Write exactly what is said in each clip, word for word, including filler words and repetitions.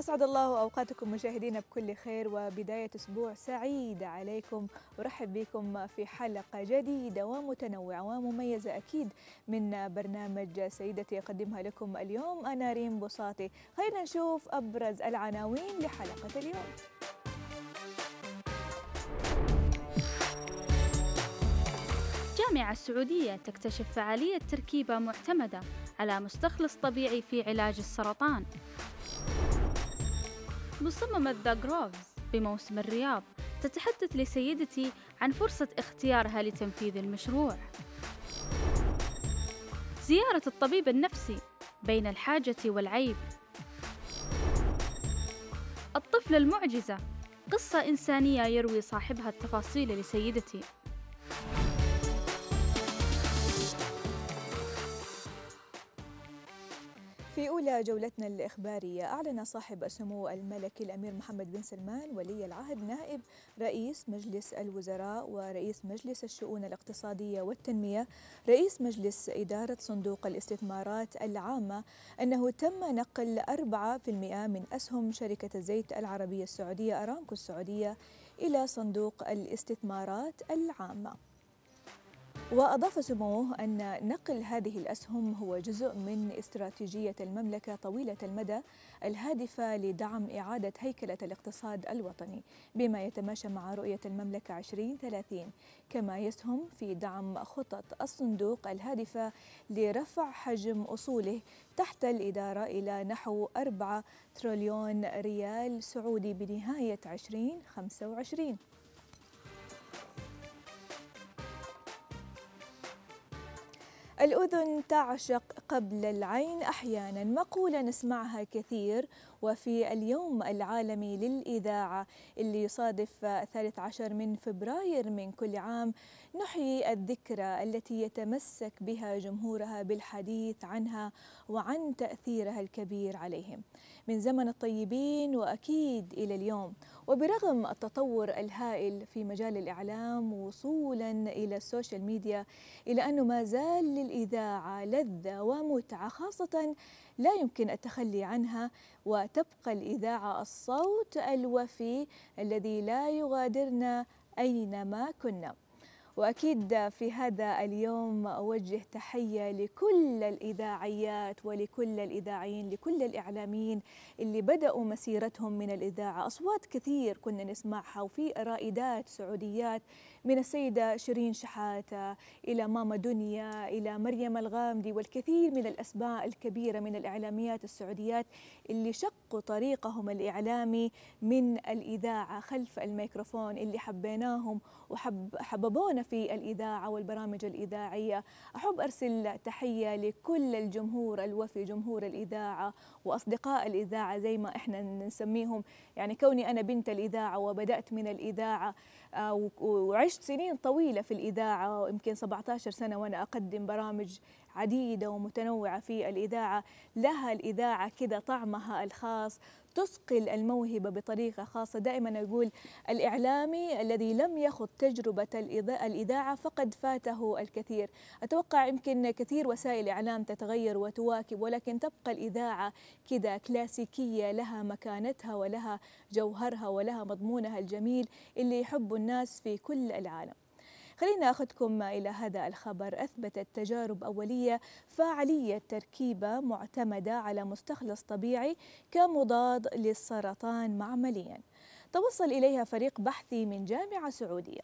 أسعد الله أوقاتكم مشاهدينا بكل خير وبداية أسبوع سعيدة عليكم. أرحب بكم في حلقة جديدة ومتنوعة ومميزة أكيد من برنامج سيدتي أقدمها لكم اليوم أنا ريم بوصاتي. خلينا نشوف أبرز العناوين لحلقة اليوم. الجامعة السعودية تكتشف فعالية تركيبة معتمدة على مستخلص طبيعي في علاج السرطان. مصممة ذا جروفز بموسم الرياض تتحدث لسيدتي عن فرصة اختيارها لتنفيذ المشروع. زيارة الطبيب النفسي بين الحاجة والعيب. الطفلة المعجزة قصة إنسانية يروي صاحبها التفاصيل لسيدتي. في أولى جولتنا الإخبارية أعلن صاحب السمو الملكي الأمير محمد بن سلمان ولي العهد نائب رئيس مجلس الوزراء ورئيس مجلس الشؤون الاقتصادية والتنمية رئيس مجلس إدارة صندوق الاستثمارات العامة أنه تم نقل أربعة بالمئة من أسهم شركة الزيت العربية السعودية أرامكو السعودية إلى صندوق الاستثمارات العامة. وأضاف سموه أن نقل هذه الأسهم هو جزء من استراتيجية المملكة طويلة المدى الهادفة لدعم إعادة هيكلة الاقتصاد الوطني بما يتماشى مع رؤية المملكة عشرين ثلاثين، كما يسهم في دعم خطط الصندوق الهادفة لرفع حجم أصوله تحت الإدارة إلى نحو أربعة تريليون ريال سعودي بنهاية عشرين خمسة وعشرين. الأذن تعشق قبل العين أحيانا، مقولة نسمعها كثير. وفي اليوم العالمي للإذاعة اللي يصادف الثالث عشر من فبراير من كل عام نحيي الذكرى التي يتمسك بها جمهورها بالحديث عنها وعن تأثيرها الكبير عليهم من زمن الطيبين وأكيد إلى اليوم. وبرغم التطور الهائل في مجال الإعلام وصولا إلى السوشيال ميديا إلى أنه ما زال للإذاعة لذة ومتعة خاصة لا يمكن التخلي عنها، وتبقى الإذاعة الصوت الوفي الذي لا يغادرنا أينما كنا. وأكيد في هذا اليوم أوجه تحية لكل الإذاعيات ولكل الإذاعيين لكل الإعلاميين اللي بدأوا مسيرتهم من الإذاعة. أصوات كثير كنا نسمعها وفي رائدات سعوديات من السيدة شيرين شحاتة إلى ماما دنيا إلى مريم الغامدي والكثير من الأسماء الكبيرة من الإعلاميات السعوديات اللي شقوا طريقهم الإعلامي من الإذاعة خلف الميكروفون اللي حبيناهم وحب حببونا في الإذاعة والبرامج الإذاعية. أحب أرسل تحية لكل الجمهور الوفي، جمهور الإذاعة وأصدقاء الإذاعة زي ما إحنا نسميهم. يعني كوني أنا بنت الإذاعة وبدأت من الإذاعة وعشت سنين طويلة في الإذاعة، يمكن سبعة عشر سنة وأنا أقدم برامج عديدة ومتنوعة في الإذاعة. لها الإذاعة كذا طعمها الخاص، تثقل الموهبة بطريقة خاصة. دائما أقول الإعلامي الذي لم يخض تجربة الإذاعة فقد فاته الكثير. أتوقع يمكن كثير وسائل إعلام تتغير وتواكب، ولكن تبقى الإذاعة كذا كلاسيكية، لها مكانتها ولها جوهرها ولها مضمونها الجميل اللي يحب الناس في كل العالم. خلينا أخذكم إلى هذا الخبر. أثبتت تجارب أولية فاعلية تركيبة معتمدة على مستخلص طبيعي كمضاد للسرطان معمليا توصل إليها فريق بحثي من جامعة سعودية.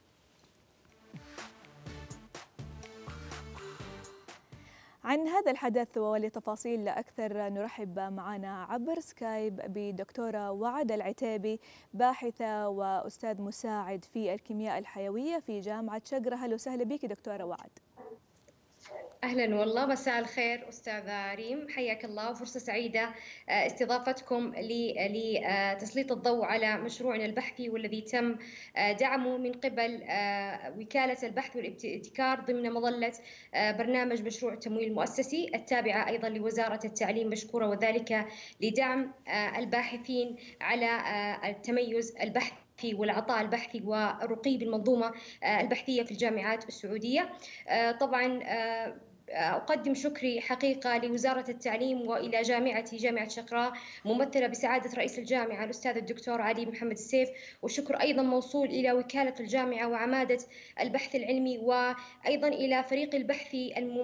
عن هذا الحدث ولتفاصيل أكثر نرحب معنا عبر سكايب بدكتورة وعد العتيبي، باحثة وأستاذ مساعد في الكيمياء الحيوية في جامعة شقرة. أهلا وسهلا بك دكتورة وعد. أهلا والله، مساء الخير أستاذة ريم، حياك الله وفرصة سعيدة استضافتكم لتسليط الضوء على مشروعنا البحثي والذي تم دعمه من قبل وكالة البحث والابتكار ضمن مظلة برنامج مشروع التمويل المؤسسي التابعة أيضا لوزارة التعليم مشكورة، وذلك لدعم الباحثين على التميز البحثي والعطاء البحثي والرقي بالمنظومة البحثية في الجامعات السعودية. طبعا أقدم شكري حقيقة لوزارة التعليم وإلى جامعتي جامعة شقراء ممثلة بسعادة رئيس الجامعة الأستاذ الدكتور علي محمد السيف، والشكر أيضا موصول إلى وكالة الجامعة وعمادة البحث العلمي، وأيضا إلى فريق البحث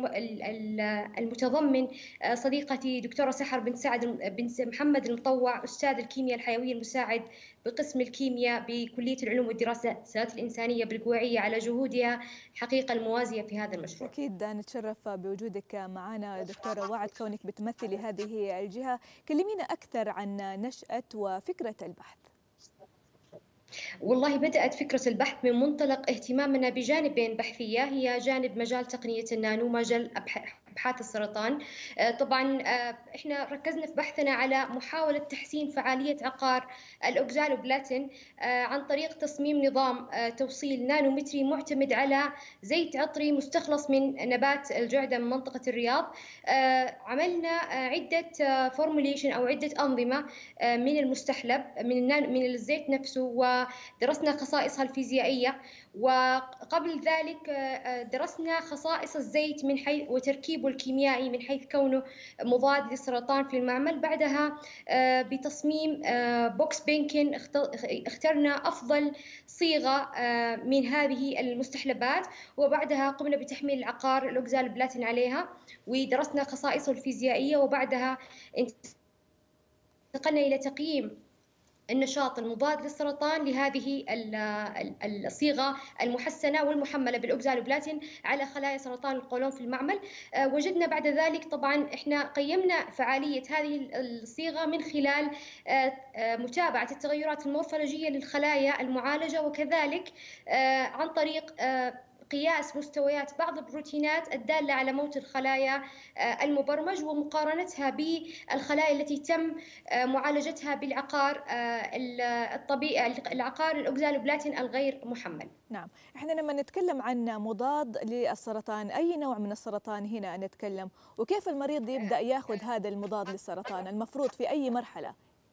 المتضمن صديقتي دكتورة سحر بنت سعد بنت محمد المطوع أستاذ الكيمياء الحيوية المساعد بقسم الكيمياء بكلية العلوم والدراسات الإنسانية بالقويعية على جهودها حقيقة الموازية في هذا المشروع. أكيد نتشرف بوجودك معنا دكتورة، وعد كونك بتمثلي هذه الجهة. كلمينا أكثر عن نشأة وفكرة البحث. والله بدأت فكرة البحث من منطلق اهتمامنا بجانبين بحثية، هي جانب مجال تقنية النانو ومجال أبحاث السرطان. طبعا احنا ركزنا في بحثنا على محاولة تحسين فعالية عقار الأوكزالوبلاتين عن طريق تصميم نظام توصيل نانومتري معتمد على زيت عطري مستخلص من نبات الجعدة من منطقة الرياض. عملنا عدة فورموليشن أو عدة أنظمة من المستحلب من من الزيت نفسه، ودرسنا خصائصها الفيزيائية، وقبل ذلك درسنا خصائص الزيت من حيث وتركيبه الكيميائي من حيث كونه مضاد للسرطان في المعمل. بعدها بتصميم بوكس بينكن اخترنا أفضل صيغة من هذه المستحلبات، وبعدها قمنا بتحميل العقار الأوكزالوبلاتين عليها ودرسنا خصائصه الفيزيائية، وبعدها انتقلنا إلى تقييم النشاط المضاد للسرطان لهذه الصيغة المحسنة والمحملة بالأوكزالوبلاتين على خلايا سرطان القولون في المعمل. وجدنا بعد ذلك طبعا احنا قيمنا فعالية هذه الصيغة من خلال متابعة التغيرات المورفولوجية للخلايا المعالجة، وكذلك عن طريق قياس مستويات بعض البروتينات الدالة على موت الخلايا المبرمج ومقارنتها بالخلايا التي تم معالجتها بالعقار الطبيعي العقار الأوكزالوبلاتين الغير محمل. نعم، احنا لما نتكلم عن مضاد للسرطان أي نوع من السرطان هنا نتكلم، وكيف المريض يبدأ ياخذ هذا المضاد للسرطان؟ المفروض في أي مرحلة؟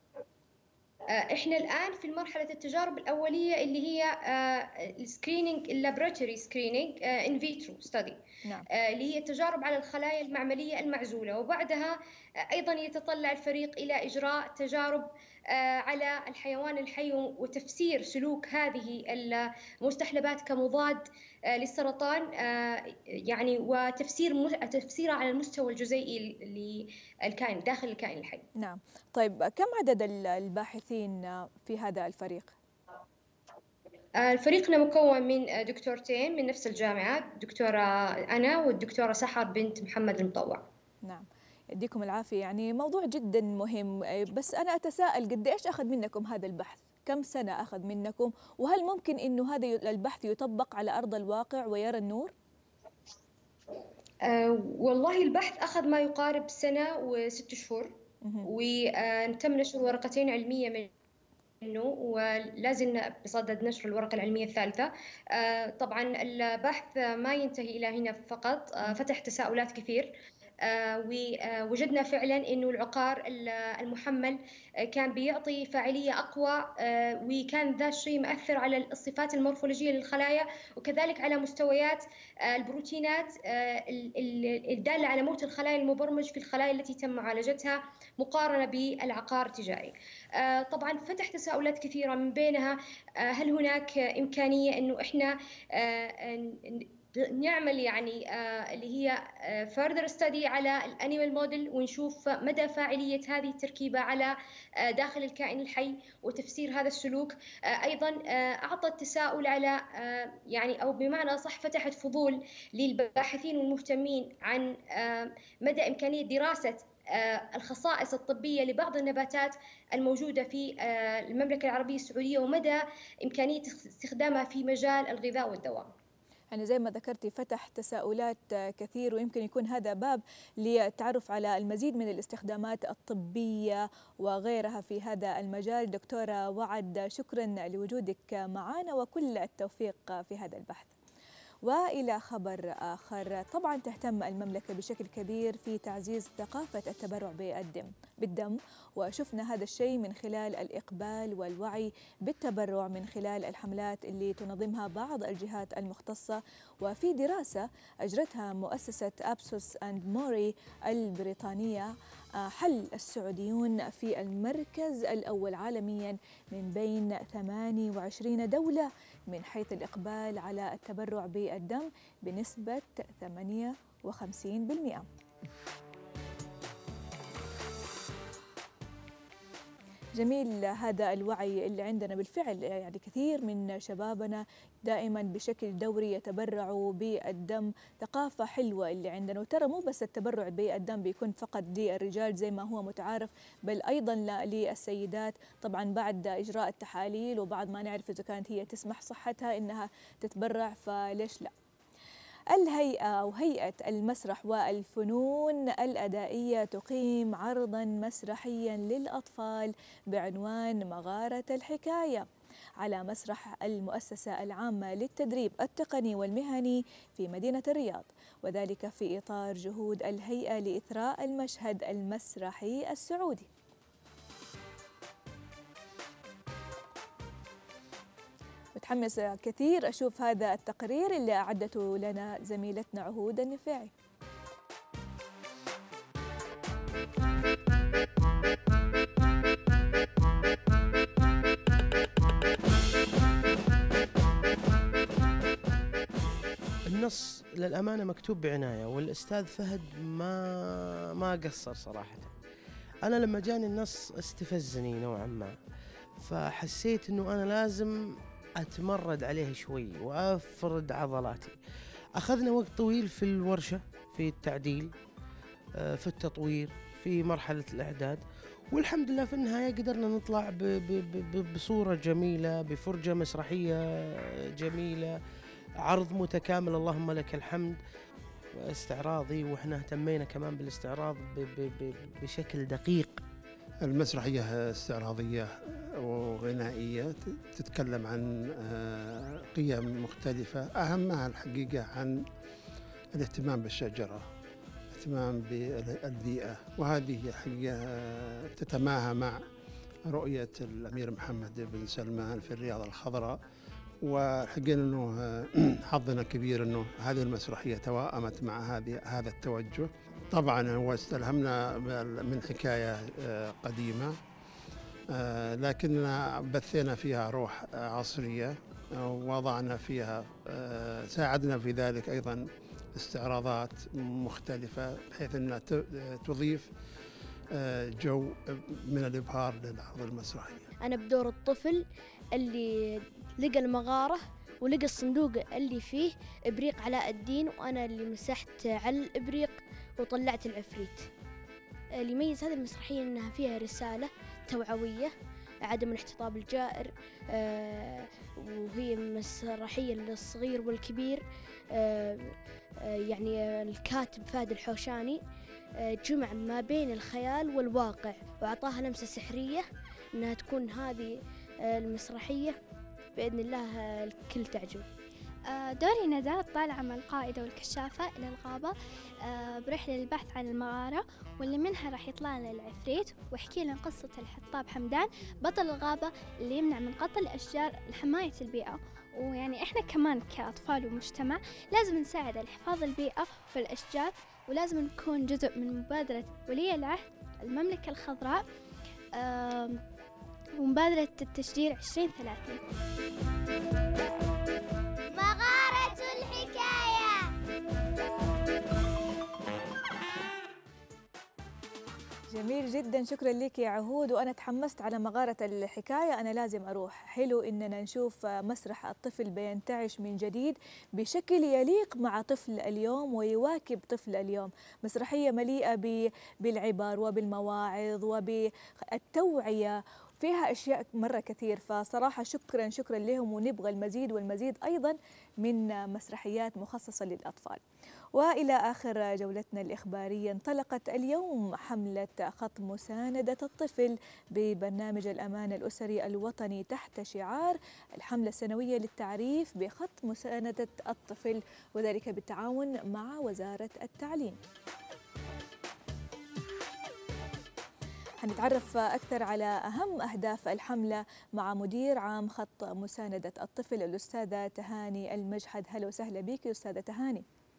احنا الان في مرحله التجارب الاوليه اللي هي السكرينينج اللابوراتوري سكرينينج ان فيترو ستدي، اللي هي التجارب على الخلايا المعمليه المعزوله، وبعدها ايضا يتطلع الفريق الى اجراء تجارب على الحيوان الحي وتفسير سلوك هذه المستحلبات كمضاد للسرطان، يعني وتفسير تفسيرها على المستوى الجزيئي للكائن داخل الكائن الحي. نعم، طيب كم عدد الباحثين في هذا الفريق؟ فريقنا مكون من دكتورتين من نفس الجامعة، دكتورة أنا والدكتورة سحر بنت محمد المطوع. نعم، يديكم العافية، يعني موضوع جدا مهم، بس أنا أتساءل قد إيش أخذ منكم هذا البحث؟ كم سنة أخذ منكم؟ وهل ممكن إنه هذا البحث يطبق على أرض الواقع ويرى النور؟ أه والله البحث أخذ ما يقارب سنة وست شهور، وتم نشر ورقتين علمية منه، ولازلنا بصدد نشر الورقة العلمية الثالثة. أه طبعا البحث ما ينتهي إلى هنا فقط، أه فتح تساؤلات كثير، ووجدنا فعلا انه العقار المحمل كان بيعطي فاعليه اقوى، وكان ذا الشيء مؤثر على الصفات المورفولوجيه للخلايا، وكذلك على مستويات البروتينات الداله على موت الخلايا المبرمج في الخلايا التي تم معالجتها مقارنه بالعقار التجاري. طبعا فتح تساؤلات كثيره، من بينها هل هناك امكانيه انه احنا نعمل يعني آه اللي هي آه further study على الانيمال موديل ونشوف مدى فاعلية هذه التركيبة على آه داخل الكائن الحي وتفسير هذا السلوك. آه أيضا آه أعطت تساؤل على آه يعني أو بمعنى صح فتحت فضول للباحثين والمهتمين عن آه مدى إمكانية دراسة الخصائص الطبية لبعض النباتات الموجودة في المملكة العربية السعودية ومدى إمكانية استخدامها في مجال الغذاء والدواء. يعني زي ما ذكرتي فتح تساؤلات كثير، ويمكن يكون هذا باب للتعرف على المزيد من الاستخدامات الطبية وغيرها في هذا المجال. دكتورة وعد، شكرا لوجودك معنا وكل التوفيق في هذا البحث. وإلى خبر آخر، طبعا تهتم المملكة بشكل كبير في تعزيز ثقافة التبرع بالدم بالدم وشفنا هذا الشيء من خلال الإقبال والوعي بالتبرع من خلال الحملات اللي تنظمها بعض الجهات المختصة. وفي دراسة أجرتها مؤسسة أبسوس أند موري البريطانية، حل السعوديون في المركز الأول عالميا من بين ثمانية وعشرين دولة من حيث الإقبال على التبرع بالدم بنسبة ثمانية وخمسين بالمئة. جميل هذا الوعي اللي عندنا بالفعل، يعني كثير من شبابنا دائما بشكل دوري يتبرعوا بالدم، ثقافة حلوة اللي عندنا. وترى مو بس التبرع بالدم بيكون فقط للرجال زي ما هو متعارف، بل أيضا للسيدات، طبعا بعد إجراء التحاليل وبعد ما نعرف إذا كانت هي تسمح صحتها إنها تتبرع، فليش لا. الهيئة أو هيئة المسرح والفنون الأدائية تقيم عرضاً مسرحياً للأطفال بعنوان مغارة الحكاية على مسرح المؤسسة العامة للتدريب التقني والمهني في مدينة الرياض، وذلك في إطار جهود الهيئة لإثراء المشهد المسرحي السعودي. متحمس كثير أشوف هذا التقرير اللي أعدته لنا زميلتنا عهود النفاعي. النص للأمانة مكتوب بعناية، والأستاذ فهد ما ما قصر صراحة. أنا لما جاني النص استفزني نوعا ما، فحسيت أنه أنا لازم أتمرد عليه شوي وأفرد عضلاتي. أخذنا وقت طويل في الورشة، في التعديل، في التطوير، في مرحلة الإعداد، والحمد لله في النهاية قدرنا نطلع ب ب بصورة جميلة، بفرجة مسرحية جميلة، عرض متكامل اللهم لك الحمد، استعراضي، وإحنا اهتمينا كمان بالاستعراض بشكل دقيق. المسرحية استعراضية وغنائية تتكلم عن قيم مختلفة، أهمها الحقيقة عن الاهتمام بالشجرة، الاهتمام بالبيئة، وهذه حقيقة تتماهى مع رؤية الأمير محمد بن سلمان في الرياض الخضراء. وحقيقة أنه حظنا كبير أنه هذه المسرحية توائمت مع هذه هذا التوجه. طبعا هو استلهمنا من حكاية قديمة، لكننا بثينا فيها روح عصرية، ووضعنا فيها، ساعدنا في ذلك أيضا استعراضات مختلفة بحيث أنها تضيف جو من الإبهار للعرض المسرحي. أنا بدور الطفل اللي لقى المغارة ولقى الصندوق اللي فيه إبريق علاء الدين، وأنا اللي مسحت على الإبريق وطلعت العفريت. اللي يميز هذه المسرحية أنها فيها رسالة توعوية، عدم الاحتطاب الجائر، آه وهي مسرحية للصغير والكبير. آه آه يعني الكاتب فهد الحوشاني آه جمع ما بين الخيال والواقع وأعطاها لمسة سحرية أنها تكون هذه آه المسرحية بإذن الله آه الكل تعجب. دوري ندى طالعة مع القائدة والكشافة إلى الغابة برحلة للبحث عن المغارة، واللي منها راح يطلع لنا العفريت ويحكي لنا قصة الحطاب حمدان بطل الغابة اللي يمنع من قطع الأشجار لحماية البيئة. ويعني إحنا كمان كأطفال ومجتمع لازم نساعد على حفاظ البيئة والأشجار، ولازم نكون جزء من مبادرة ولي العهد المملكة الخضراء ومبادرة التشجير عشرين ثلاثين. مغارة الحكاية. جميل جدا، شكرا لك يا عهود، وأنا تحمست على مغارة الحكاية. أنا لازم أروح. حلو إننا نشوف مسرح الطفل بينتعش من جديد بشكل يليق مع طفل اليوم ويواكب طفل اليوم. مسرحية مليئة بالعبر وبالمواعظ وبالتوعية فيها أشياء مرة كثير. فصراحة شكرا شكرا لهم، ونبغى المزيد والمزيد أيضا من مسرحيات مخصصة للأطفال. وإلى آخر جولتنا الإخبارية، انطلقت اليوم حملة خط مساندة الطفل ببرنامج الأمان الأسري الوطني تحت شعار الحملة السنوية للتعريف بخط مساندة الطفل، وذلك بالتعاون مع وزارة التعليم. حنتعرف أكثر على أهم أهداف الحملة مع مدير عام خط مساندة الطفل الأستاذة تهاني المجحد. هلا وسهلا بك أستاذة تهاني.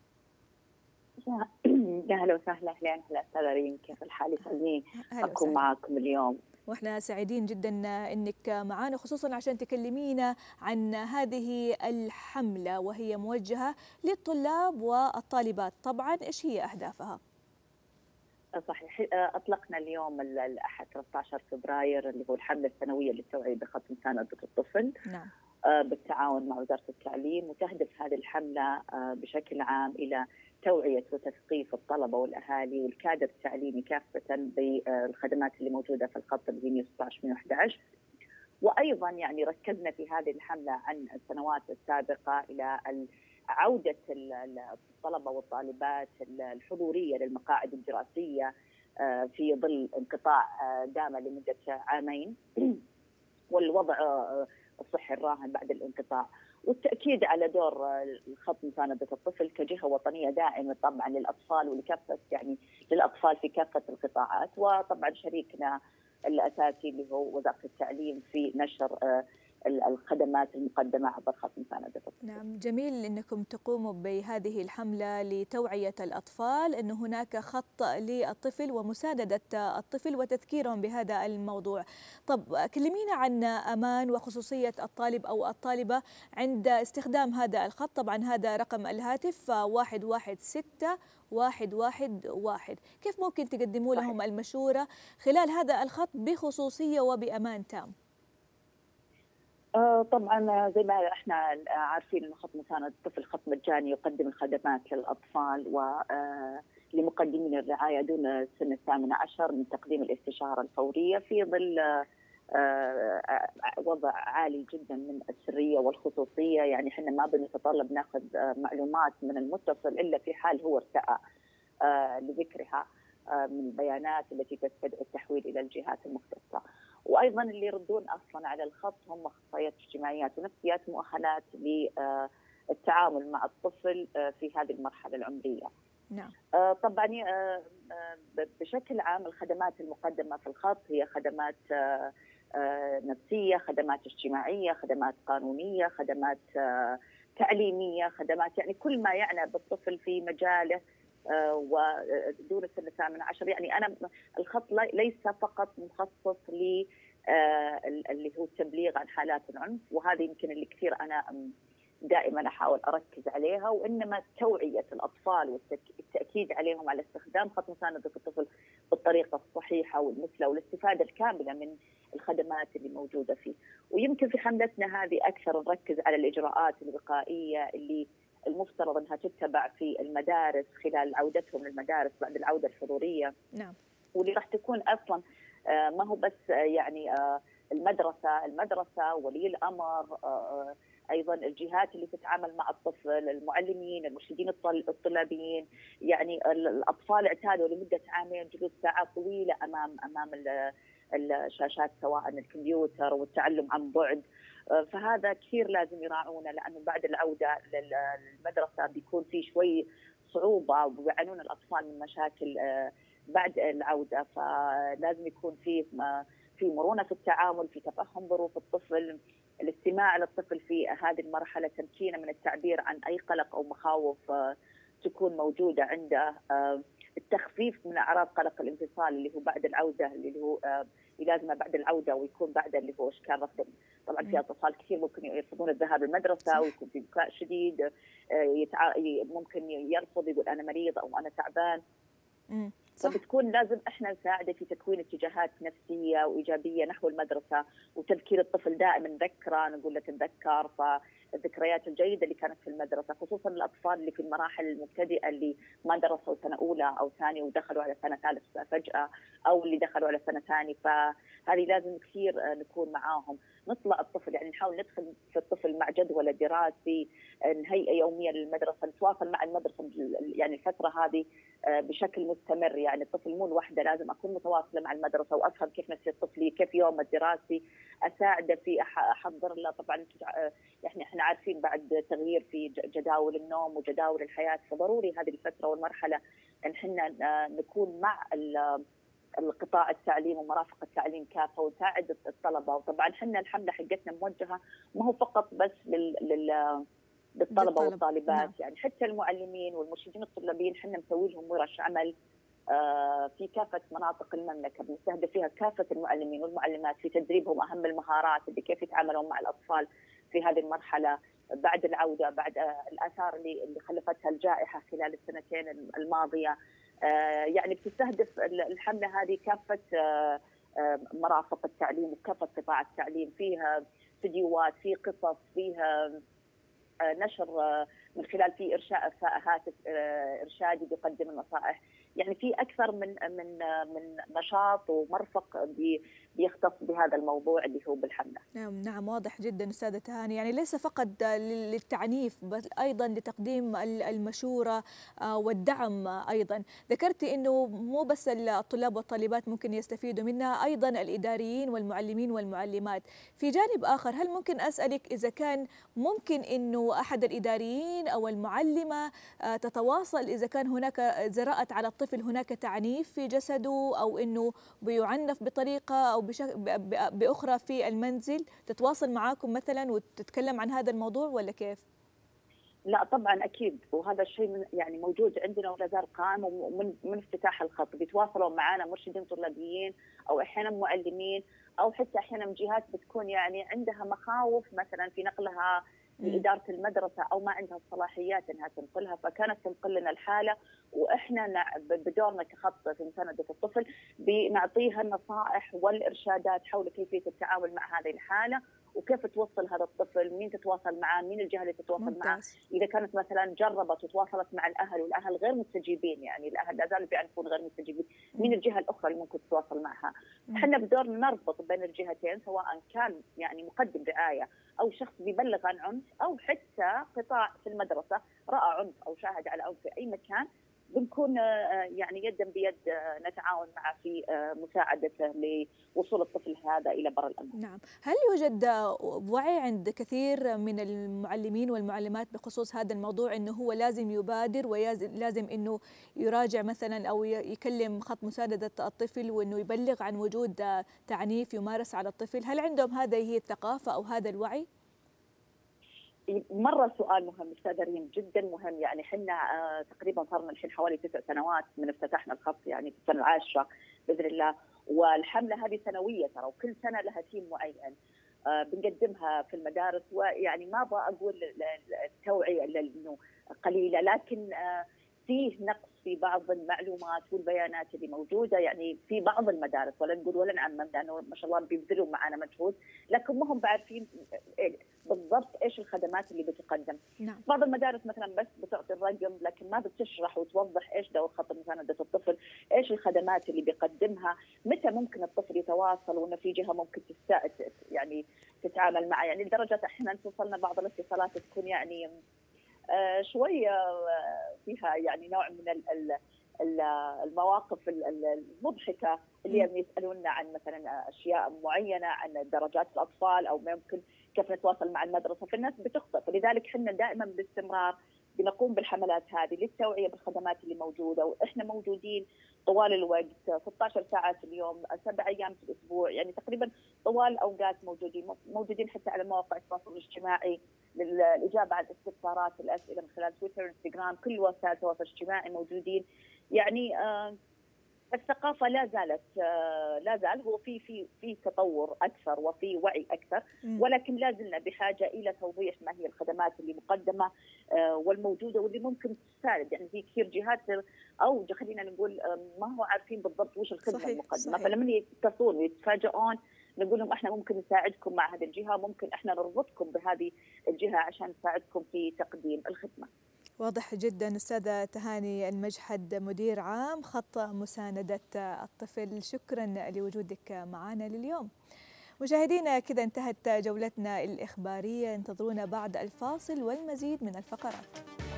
يا هلا وسهلا. اهلا اهلا استاذه ريم، كيف الحال؟ يسعدني اكون معاكم اليوم. واحنا سعيدين جدا انك معنا، خصوصا عشان تكلمينا عن هذه الحمله وهي موجهه للطلاب والطالبات. طبعا ايش هي اهدافها؟ صحيح، اطلقنا اليوم الاحد ثلاثة عشر فبراير اللي هو الحمله السنويه للتوعيه بخط مساندة الطفل. نعم. بالتعاون مع وزاره التعليم، وتهدف هذه الحمله بشكل عام الى توعية وتثقيف الطلبة والأهالي والكادر التعليمي كافة بالخدمات اللي موجودة في الخط اللي هي مئة وستة عشر مئة وأحد عشر. وأيضا يعني ركزنا في هذه الحملة عن السنوات السابقة إلى عودة الطلبة والطالبات الحضورية للمقاعد الدراسية في ظل انقطاع دام لمدة عامين والوضع الصحي الراهن بعد الانقطاع، والتأكيد على دور الخط مساندة الطفل كجهة وطنية داعمة طبعا للأطفال ولكافة يعني للأطفال في كافة القطاعات، وطبعا شريكنا الأساسي اللي هو وزارة التعليم في نشر الخدمات المقدمة عبر خط مساندة الطفل. نعم، جميل أنكم تقوموا بهذه الحملة لتوعية الأطفال أن هناك خط للطفل ومساندة الطفل وتذكيرهم بهذا الموضوع. طب كلمينا عن أمان وخصوصية الطالب أو الطالبة عند استخدام هذا الخط. طبعا هذا رقم الهاتف واحد واحد ستة واحد واحد واحد، كيف ممكن تقدموا لهم المشورة خلال هذا الخط بخصوصية وبأمان تام؟ طبعا زي ما احنا عارفين ان خط مساندة الطفل خط مجاني يقدم الخدمات للاطفال ولمقدمين الرعايه دون سن الثامنه عشر من تقديم الاستشاره الفوريه في ظل وضع عالي جدا من السريه والخصوصيه. يعني احنا ما بنتطلب ناخذ معلومات من المتصل الا في حال هو ارتأى لذكرها من البيانات التي تستدعي التحويل الى الجهات المختصه. وايضا اللي يردون اصلا على الخط هم اخصائيات اجتماعيات ونفسيات مؤهلات للتعامل مع الطفل في هذه المرحله العمريه. نعم. طبعا بشكل عام الخدمات المقدمه في الخط هي خدمات نفسيه، خدمات اجتماعيه، خدمات قانونيه، خدمات تعليميه، خدمات يعني كل ما يعنى بالطفل في مجاله ودون سن الثامنة عشر. يعني أنا الخط ليس فقط مخصص ل اللي هو التبليغ عن حالات العنف، وهذه يمكن اللي كثير أنا دائما أحاول أركز عليها، وإنما توعية الأطفال والتأكيد عليهم على استخدام خط مساندة الطفل بالطريقة الصحيحة والمثلى والاستفادة الكاملة من الخدمات اللي موجودة فيه. ويمكن في حملتنا هذه أكثر نركز على الإجراءات الوقائية اللي المفترض انها تتبع في المدارس خلال عودتهم للمدارس بعد العوده الحضوريه. نعم. واللي راح تكون اصلا ما هو بس يعني المدرسه، المدرسه ولي الامر، ايضا الجهات اللي تتعامل مع الطفل، المعلمين، المرشدين الطلابيين. يعني الاطفال اعتادوا لمده عامين جلوس ساعات طويله امام امام الشاشات سواء الكمبيوتر والتعلم عن بعد، فهذا كثير لازم يراعونه، لانه بعد العوده للمدرسه بيكون في شوي صعوبه ويعانون الاطفال من مشاكل بعد العوده، فلازم يكون في في مرونه في التعامل، في تفهم ظروف الطفل، الاستماع للطفل في هذه المرحله، تمكينه من التعبير عن اي قلق او مخاوف تكون موجوده عنده، التخفيف من اعراض قلق الانفصال اللي هو بعد العوده، اللي هو يلازمه بعد العوده ويكون بعد اللي هو اشكال رفض. طبعا في اطفال كثير ممكن يرفضون الذهاب للمدرسه ويكون في بكاء شديد، يتع... ممكن يرفض يقول انا مريض او انا تعبان. امم فبتكون لازم احنا نساعده في تكوين اتجاهات نفسيه وايجابيه نحو المدرسه، وتذكير الطفل دائما نذكره، نقول له تتذكر، الذكريات الجيده اللي كانت في المدرسه، خصوصا الاطفال اللي في المراحل المبتدئه اللي ما درسوا سنه اولى او ثانيه ودخلوا على سنه ثالث فجاه، او اللي دخلوا على سنه ثانيه، فهذه لازم كثير نكون معاهم. نطلع الطفل، يعني نحاول ندخل في الطفل مع جدول دراسي، نهيئه يوميه للمدرسه، نتواصل مع المدرسه يعني الفتره هذه بشكل مستمر. يعني الطفل مو لوحده، لازم اكون متواصله مع المدرسه وافهم كيف نفسيه طفلي، كيف يوم الدراسي، اساعده في احضر له. طبعا يعني احنا عارفين بعد تغيير في جداول النوم وجداول الحياه، فضروري هذه الفتره والمرحله ان احنا نكون مع القطاع التعليم ومرافق التعليم كافه ونساعد الطلبه. وطبعا احنا الحمله حقتنا موجهه ما هو فقط بس لل, لل... للطلبه والطالبات، نعم. يعني حتى المعلمين والمرشدين الطلابيين احنا مسوي لهم ورش عمل في كافه مناطق المملكه، بنستهدف فيها كافه المعلمين والمعلمات في تدريبهم اهم المهارات اللي كيف يتعاملون مع الاطفال في هذه المرحله بعد العوده، بعد الاثار اللي اللي خلفتها الجائحه خلال السنتين الماضيه. يعني بتستهدف الحمله هذه كافه مرافق التعليم وكافه قطاع التعليم، فيها فيديوهات، في قصص، فيها نشر من خلال في ارشاء هاتف ارشادي بيقدم النصائح. يعني في اكثر من من من نشاط ومرفق بيختص بهذا الموضوع اللي هو بالحمله. نعم نعم واضح جدا استاذه تهاني، يعني ليس فقط للتعنيف بل ايضا لتقديم المشوره والدعم. ايضا ذكرتي انه مو بس الطلاب والطالبات ممكن يستفيدوا منها، ايضا الاداريين والمعلمين والمعلمات. في جانب اخر، هل ممكن اسالك اذا كان ممكن انه احد الاداريين او المعلمه تتواصل اذا كان هناك اذا رأت على الطفل هناك تعنيف في جسده او انه بيعنف بطريقه او باخرى في المنزل، تتواصل معاكم مثلا وتتكلم عن هذا الموضوع ولا كيف؟ لا طبعا اكيد، وهذا الشيء يعني موجود عندنا ولا زال قائم، ومن من افتتاح الخط بيتواصلوا معنا مرشدين طلابيين او احيانا معلمين، او حتى احيانا جهات بتكون يعني عندها مخاوف مثلا في نقلها لإدارة المدرسة أو ما عندها الصلاحيات أنها تنقلها، فكانت تنقل لنا الحالة، وإحنا بدورنا كخط في مساندة الطفل بنعطيها النصائح والإرشادات حول كيفية التعامل مع هذه الحالة وكيف توصل هذا الطفل، مين تتواصل معاه، مين الجهة اللي تتواصل معاه. إذا كانت مثلا جربت وتواصلت مع الأهل والأهل غير مستجيبين، يعني الأهل لا زالوا بيعرفون غير مستجيبين، مين الجهة الأخرى اللي ممكن تتواصل معها. إحنا بدورنا نربط بين الجهتين، سواء كان يعني مقدم رعاية أو شخص بيبلغ عن عنف، أو حتى قطاع في المدرسة رأى عنف أو شاهد على عنف في أي مكان، بنكون يعني يدا بيد نتعاون معه في مساعدته لوصول الطفل هذا إلى بر الأمان. نعم، هل يوجد وعي عند كثير من المعلمين والمعلمات بخصوص هذا الموضوع أنه هو لازم يبادر ولازم أنه يراجع مثلا أو يكلم خط مساندة الطفل وأنه يبلغ عن وجود تعنيف يمارس على الطفل؟ هل عندهم هذه الثقافة أو هذا الوعي؟ مرة سؤال مهم أستاذ ريم، جدا مهم. يعني احنا آه تقريبا صار لنا الحين حوالي تسع سنوات من افتتحنا الخط، يعني في السنة العاشرة بإذن الله، والحملة هذه سنوية ترى، وكل سنة لها تيم معين آه بنقدمها في المدارس. ويعني ما أبغى أقول التوعية إنه قليلة، لكن آه فيه نقص في بعض المعلومات والبيانات اللي موجوده يعني في بعض المدارس، ولا نقول ولا نعمم لانه ما شاء الله بيبذلوا معنا مجهود، لكن ما هم بعرفين بالضبط ايش الخدمات اللي بتقدم. نعم. بعض المدارس مثلا بس بتعطي الرقم لكن ما بتشرح وتوضح ايش دور خط مساندة الطفل، ايش الخدمات اللي بيقدمها، متى ممكن الطفل يتواصل وان في جهه ممكن تستأت يعني تتعامل معه. يعني لدرجه احيانا توصلنا بعض الاتصالات تكون يعني آه شويه فيها يعني نوع من ال ال المواقف المضحكه اللي يسالوننا عن مثلا اشياء معينه عن درجات الاطفال او ممكن كيف نتواصل مع المدرسه، فالناس بتخطئ. فلذلك احنا دائما باستمرار بنقوم بالحملات هذه للتوعيه بالخدمات اللي موجوده، واحنا موجودين طوال الوقت ستة عشر ساعه في اليوم، سبع ايام في الاسبوع، يعني تقريبا طوال الاوقات موجودين موجودين حتى على مواقع التواصل الاجتماعي للاجابه على الاستفسارات الاسئله من خلال تويتر، انستغرام، كل وسائل التواصل الاجتماعي موجودين. يعني آه الثقافه لا زالت آه لا زال هو في في في تطور اكثر وفي وعي اكثر، ولكن لا زلنا بحاجه الى توضيح ما هي الخدمات اللي مقدمه آه والموجوده واللي ممكن تساعد. يعني في كثير جهات او خلينا نقول آه ما هو عارفين بالضبط وش الخدمه صحيح المقدمه، صحيح. فلما يتصلون ويتفاجئون نقول لهم احنا ممكن نساعدكم مع هذه الجهه، ممكن احنا نربطكم بهذه الجهه عشان نساعدكم في تقديم الخدمه. واضح جدا. أستاذة تهاني المجحد، مدير عام خط مساندة الطفل، شكرا لوجودك معنا لليوم. مشاهدينا كذا انتهت جولتنا الإخبارية، انتظرونا بعد الفاصل والمزيد من الفقرات.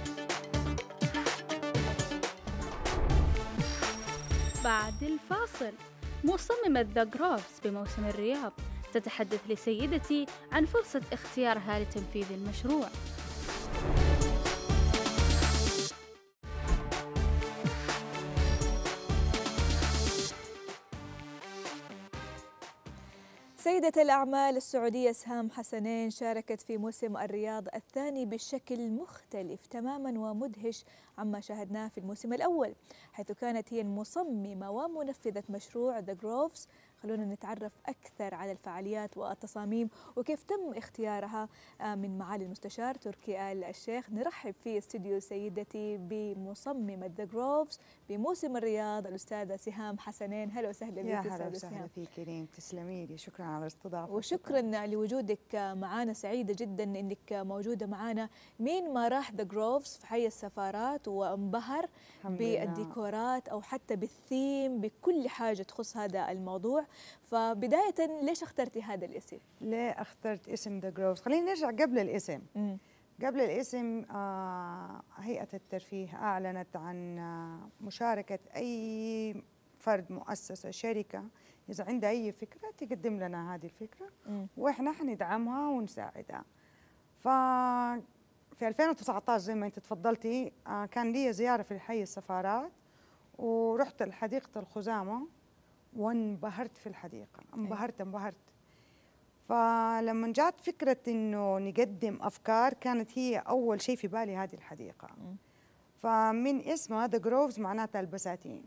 بعد الفاصل، مصممة ذا جروفز بموسم الرياض تتحدث لسيدتي عن فرصة اختيارها لتنفيذ المشروع. سيدة الأعمال السعودية سهام حسنين شاركت في موسم الرياض الثاني بشكل مختلف تماما ومدهش عما شاهدناه في الموسم الأول، حيث كانت هي المصممة ومنفذة مشروع ذا جروفز. خلونا نتعرف أكثر على الفعاليات والتصاميم وكيف تم اختيارها من معالي المستشار تركي آل الشيخ. نرحب في استوديو سيدتي بمصممة ذا جروفز بموسم الرياض الأستاذة سهام حسنين. هلا وسهلا بك يا أستاذة هلا وسهلا فيك ريم، تسلمي لي، شكرا على الاستضافة وشكرا لوجودك معنا، سعيدة جدا انك موجودة معنا. مين ما راح ذا جروفز في حي السفارات وانبهر بالديكورات او حتى بالثيم بكل حاجة تخص هذا الموضوع، فبداية ليش اخترتي هذا الاسم؟ ليه اخترت اسم ذا جروفز؟ خلينا نرجع قبل الاسم. م. قبل الاسم آه هيئة الترفيه أعلنت عن آه مشاركة أي فرد، مؤسسة، شركة، إذا عندها أي فكرة تقدم لنا هذه الفكرة م. وإحنا حندعمها ونساعدها. ففي ألفين وتسعة عشر زي ما أنت تفضلتي آه كان لي زيارة في حي السفارات ورحت لحديقة الخزامة وانبهرت في الحديقة، انبهرت انبهرت فلما جات فكرة إنه نقدم أفكار كانت هي أول شيء في بالي هذه الحديقة. م. فمن اسمها ذا جروفز معناتها البساتين،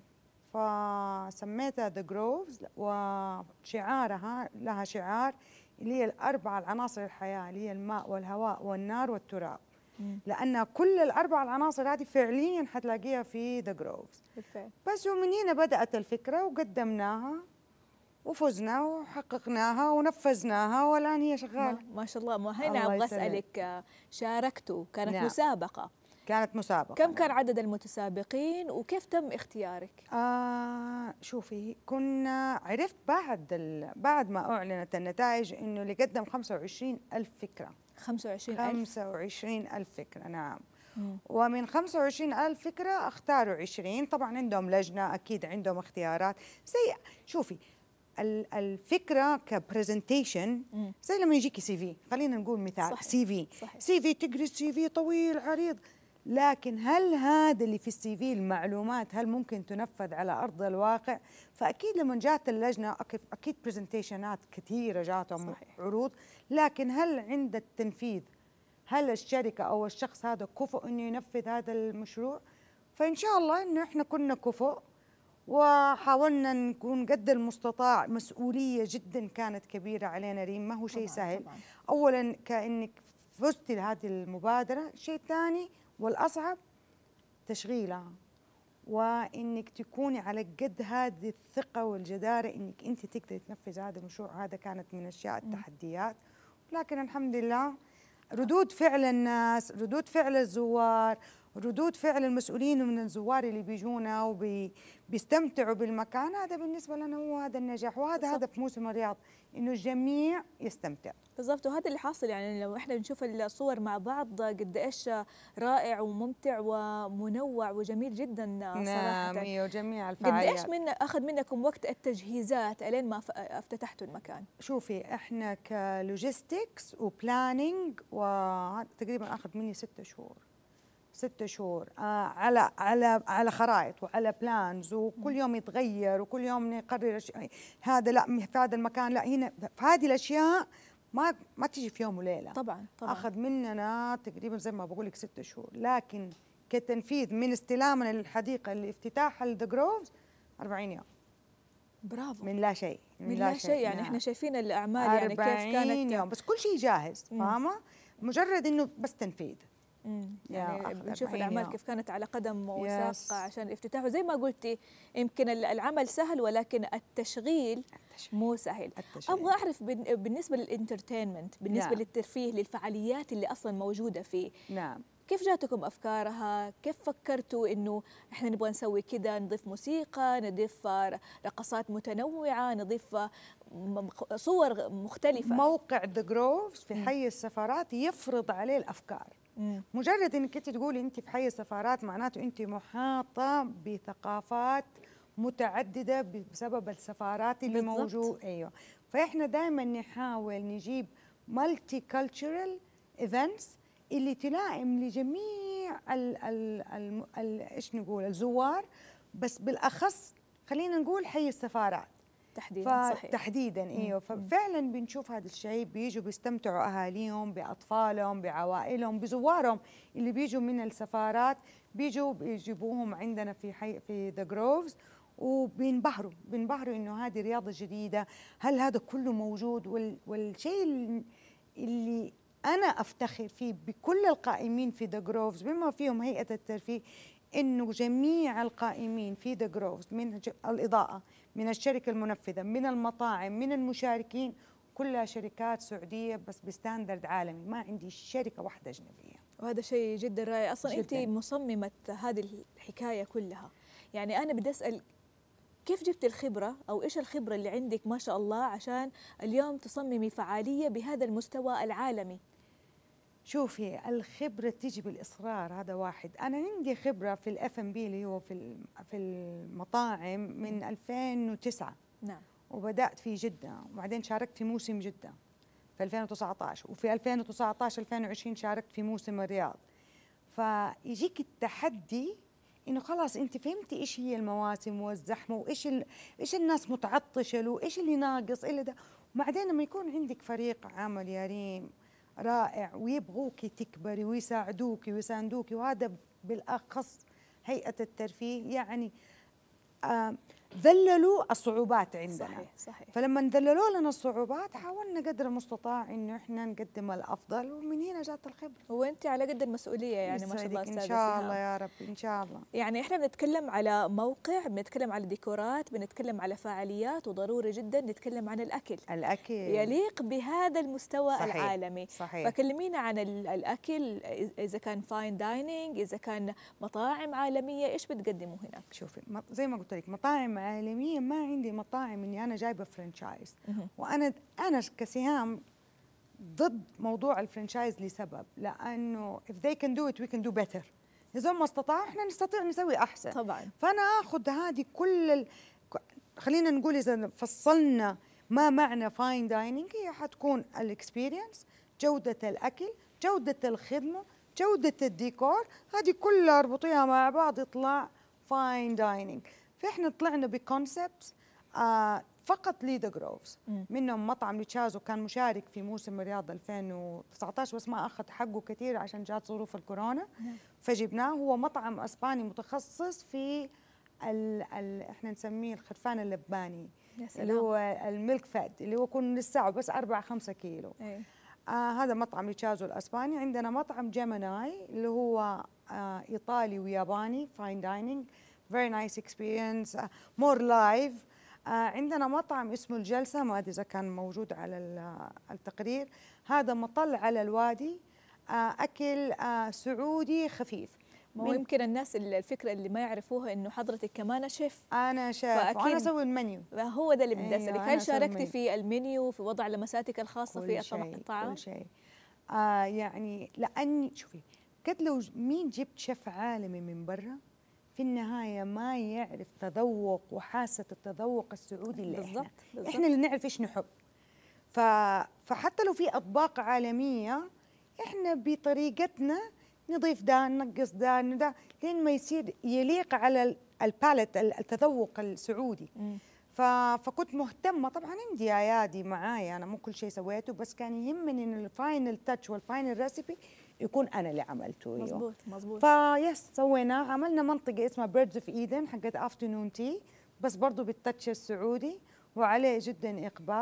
فسميتها ذا جروفز، وشعارها لها شعار اللي هي الأربعة العناصر الحياة اللي هي الماء والهواء والنار والتراب، م. لأن كل الأربع العناصر هذه فعليا حتلاقيها في ذا جروفز. بس ومن هنا بدأت الفكرة وقدمناها وفزنا وحققناها ونفذناها والآن هي شغالة. ما شاء الله. ما هنا أبغى أسألك، شاركتوا كانت نعم. مسابقة كانت مسابقة كم كان عدد المتسابقين وكيف تم اختيارك؟ آه شوفي، كنا عرفت بعد ال... بعد ما أعلنت النتائج إنه اللي قدم خمسة وعشرين ألف فكرة. خمسة وعشرين ألف خمسة وعشرين ألف فكرة، نعم. مم. ومن خمسة وعشرين ألف فكرة اختاروا عشرين، طبعا عندهم لجنة، أكيد عندهم اختيارات. زي شوفي الفكرة كبرزنتيشن زي لما يجيكي سي في، خلينا نقول مثال صحيح. سي في صحيح. سي في تقري سي في طويل عريض، لكن هل هذا اللي في السي في المعلومات هل ممكن تنفذ على أرض الواقع؟ فأكيد لما جات اللجنة أكيد برزنتيشنات كثيرة جاتهم عروض، لكن هل عند التنفيذ هل الشركة أو الشخص هذا كفؤ إنه ينفذ هذا المشروع؟ فإن شاء الله إنه إحنا كنا كفؤ وحاولنا نكون قد المستطاع. مسؤولية جدا كانت كبيرة علينا ريم، ما هو شيء سهل. طبعاً. أولا كأنك فزتي لهذه المبادرة، الشيء الثاني والأصعب تشغيلها، وإنك تكوني على قد هذه الثقة والجدارة إنك أنت تقدري تنفذ هذا المشروع. هذا كانت من أشياء التحديات، لكن الحمد لله ردود فعل الناس، ردود فعل الزوار، ردود فعل المسؤولين من الزوار اللي بيجونا وبيستمتعوا بالمكان، هذا بالنسبة لنا هو هذا النجاح، وهذا هدف موسم الرياض، إنه الجميع يستمتع. بالضبط، وهذا اللي حاصل. يعني لو احنا نشوف الصور مع بعض قد ايش رائع وممتع ومنوع وجميل جدا صراحة. نعم، وجميع الفعاليات. قد ايش من أخذ منكم وقت التجهيزات ألين ما افتتحتوا المكان؟ شوفي، احنا كلوجيستكس وبلانينج وتقريبا أخذ مني ستة شهور. ستة شهور آه على على على خرائط وعلى بلانز، وكل يوم يتغير وكل يوم نقرر هذا لا في هذا المكان لا هنا. فهذه الأشياء ما ما تيجي في يوم وليلة. طبعا طبعا أخذ مننا تقريبا زي ما بقول لك ستة شهور، لكن كتنفيذ من استلامنا للحديقة لافتتاحها لذا جروفز أربعين يوم. برافو. من لا شيء، من, من لا شيء. يعني نعم. احنا شايفين الأعمال يعني كيف كانت يوم، بس كل شيء جاهز، فاهمة؟ مجرد إنه بس تنفيذ. يعني بنشوف الاعمال كيف كانت على قدم وساق yes. عشان الافتتاح، وزي ما قلتي يمكن العمل سهل ولكن التشغيل, التشغيل. مو سهل. التشغيل. ابغى اعرف بالنسبه للانترتينمنت، بالنسبه نعم. للترفيه، للفعاليات اللي اصلا موجوده فيه، نعم كيف جاتكم افكارها؟ كيف فكرتوا انه احنا نبغى نسوي كذا، نضيف موسيقى، نضيف رقصات متنوعه، نضيف صور مختلفه؟ موقع ذا جروفز في حي السفارات يفرض عليه الافكار. مم. مجرد انك انت تقولي انت في حي السفارات معناته انت محاطه بثقافات متعدده بسبب السفارات اللي موجوده. ايوه، فاحنا دائما نحاول نجيب مالتي كلتشرال ايفنتس اللي تلائم لجميع ال ال ال ال ايش نقول الزوار، بس بالاخص خلينا نقول حي السفارات تحديدا. صحيح تحديدا. ايوه، ففعلا بنشوف هذا الشيء، بيجوا بيستمتعوا اهاليهم باطفالهم بعوائلهم بزوارهم اللي بيجوا من السفارات، بيجوا بيجيبوهم عندنا في حي في ذا جروفز وبينبهروا بينبهروا انه هذه رياضه جديده، هل هذا كله موجود؟ وال والشيء اللي أنا أفتخر فيه بكل القائمين في ذا جروفز بما فيهم هيئة الترفيه، إنه جميع القائمين في ذا جروفز من الإضاءة، من الشركة المنفذة، من المطاعم، من المشاركين، كلها شركات سعودية بس بستاندرد عالمي، ما عندي شركة واحدة أجنبية. وهذا شيء جدا رائع. أصلا جداً. أنت مصممة هذه الحكاية كلها، يعني أنا بدي أسأل كيف جبت الخبرة أو إيش الخبرة اللي عندك ما شاء الله عشان اليوم تصممي فعالية بهذا المستوى العالمي؟ شوفي، الخبرة تيجي بالإصرار، هذا واحد. أنا عندي خبرة في الإف إم بي اللي هو في في المطاعم من ألفين وتسعة. نعم. وبدأت في جدة، وبعدين شاركت في موسم جدة في ألفين وتسعة عشر، وفي ألفين وتسعة عشر ألفين وعشرين شاركت في موسم الرياض. فيجيك التحدي إنه خلاص أنت فهمتي إيش هي المواسم والزحمة وإيش إيش الناس متعطشة له، إيش اللي ناقص إلا ده. وبعدين لما يكون عندك فريق عمل يا ريم رائع ويبغوكي تكبري ويساعدوكي ويساندوكي، وهذا بالأخص هيئة الترفيه يعني آه ذللوا الصعوبات عندنا. صحيح صحيح. فلما ذللوا لنا الصعوبات حاولنا قدر المستطاع انه احنا نقدم الافضل، ومن هنا جات الخبره. وانت على قد المسؤوليه يعني ما شاء الله استاذه ان شاء الله يا رب ان شاء الله. يعني احنا بنتكلم على موقع، بنتكلم على ديكورات، بنتكلم على فعاليات، وضروري جدا نتكلم عن الاكل. الاكل يليق بهذا المستوى صحيح. العالمي. صحيح. فكلمينا عن الاكل، اذا كان فاين دايننج، اذا كان مطاعم عالميه، ايش بتقدموا هناك؟ شوفي زي ما قلت لك مطاعم عالمية، ما عندي مطاعم اني انا جايبه فرانشايز، وانا انا كسهام ضد موضوع الفرانشايز لسبب، لانه if they can do it we can do better. اذا ما استطاعوا احنا نستطيع نسوي احسن طبعا. فانا اخذ هذه كل ال... خلينا نقول اذا فصلنا ما معنى فاين دايننج، هي حتكون الاكسبيرينس، جوده الاكل، جوده الخدمه، جوده الديكور، هذه كلها اربطيها مع بعض يطلع فاين دايننج. فاحنا طلعنا بكونسبتس آه فقط لذا جروفز، منهم مطعم لتشازو كان مشارك في موسم الرياض ألفين وتسعة عشر بس ما اخذ حقه كثير عشان جات ظروف الكورونا، فجبناه. هو مطعم اسباني متخصص في ال ال احنا نسميه الخرفان اللباني، اللي هو الميلك فاد، اللي هو يكون للساعه بس أربعة خمسة كيلو. آه هذا مطعم لتشازو الاسباني. عندنا مطعم جيميناي اللي هو آه ايطالي وياباني فاين دايننج، very nice experience, uh, more live. uh, عندنا مطعم اسمه الجلسة، ما أدري إذا كان موجود على التقرير، هذا مطل على الوادي، uh, أكل uh, سعودي خفيف. ما يمكن الناس الفكرة اللي ما يعرفوها إنه حضرتك كمان شيف. أنا شيف وأنا أسوي المنيو. هو ده اللي بدي أسألك، أيوة هل شاركتي في المنيو، في وضع لمساتك الخاصة في الطعام؟ كل شيء. آه يعني لأني شوفي قد لو مين جبت شيف عالمي من برا في النهاية ما يعرف تذوق وحاسة التذوق السعودي اللي بالضبط. احنا بالضبط. احنا اللي نعرف ايش نحب. ف... فحتى لو في اطباق عالمية احنا بطريقتنا نضيف ده ننقص ده ده لين ما يصير يليق على الباليت التذوق السعودي. م. ف... فكنت مهتمة طبعا، عندي ايادي معايا انا مو كل شيء سويته، بس كان يهمني ان الفاينل تاتش والفاينل ريسيبي يكون انا اللي عملته. مظبوط مظبوط. فيس سويناه، عملنا منطقه اسمها بيردز اوف ايدن حقت افترنون تي، بس برضه بالتاتش السعودي وعليه جدا اقبال.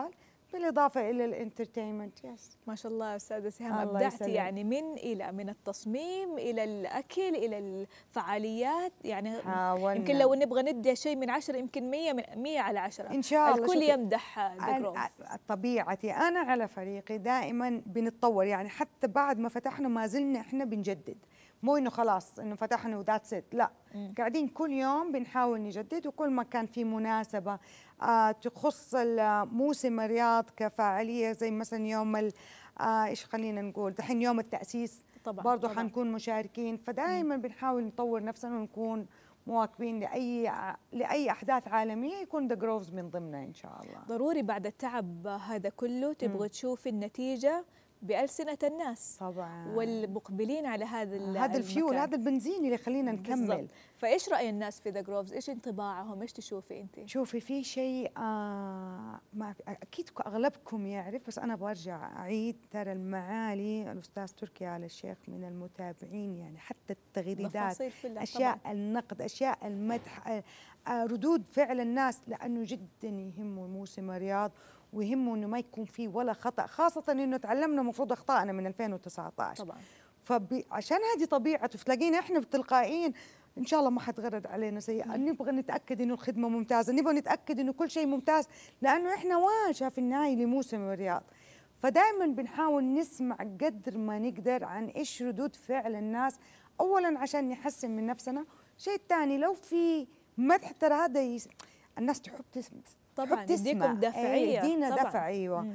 بالاضافه الى الانترتينمنت. يس ما شاء الله استاذه سهام، ابدعتي يعني من الى من التصميم الى الاكل الى الفعاليات، يعني حاولنا. يمكن لو نبغى ندي شيء من عشرة يمكن مية من مية على عشرة ان شاء الله. الكل يمدح ذا جروف. طبيعتي انا على فريقي دائما بنتطور، يعني حتى بعد ما فتحنا ما زلنا احنا بنجدد، مو انه خلاص انه فتحنا وذاتس ات، لا م. قاعدين كل يوم بنحاول نجدد، وكل ما كان في مناسبه آه تخص موسم الرياض كفعاليه زي مثلا يوم ال آه ايش خلينا نقول دحين يوم التاسيس طبعا برضه طبعاً. حنكون مشاركين، فدائما بنحاول نطور نفسنا ونكون مواكبين لاي لاي احداث عالميه يكون ذا جروفز من ضمنها ان شاء الله. ضروري بعد التعب هذا كله تبغى تشوفي النتيجه بألسنة الناس طبعا والمقبلين على هذا هذا الفيول، هذا البنزين اللي يخلينا نكمل. بالضبط. فايش رأي الناس في ذا جروفز؟ ايش انطباعهم؟ ايش تشوفي انت؟ شوفي في شيء آه ما في اكيد اغلبكم يعرف، بس انا برجع اعيد، ترى المعالي الاستاذ تركي آل الشيخ من المتابعين، يعني حتى التغريدات، اشياء طبعاً. النقد، اشياء المدح، آه ردود فعل الناس، لانه جدا يهمه موسم الرياض ويهمه انه ما يكون فيه ولا خطا، خاصه انه تعلمنا المفروض اخطائنا من ألفين وتسعة عشر طبعا. فعشان هذه طبيعته تلاقينا احنا بالتلقائيين ان شاء الله ما حتغرد علينا سيئه، نبغى نتاكد انه الخدمه ممتازه، نبغى نتاكد انه كل شيء ممتاز، لانه احنا واجهه في النهايه لموسم الرياض. فدائما بنحاول نسمع قدر ما نقدر عن ايش ردود فعل الناس، اولا عشان نحسن من نفسنا، شيء ثاني لو في مدح ترى هذا يس... الناس تحب تسمع طبعا، يديكم دافعيه، يدينا دفع. ايوه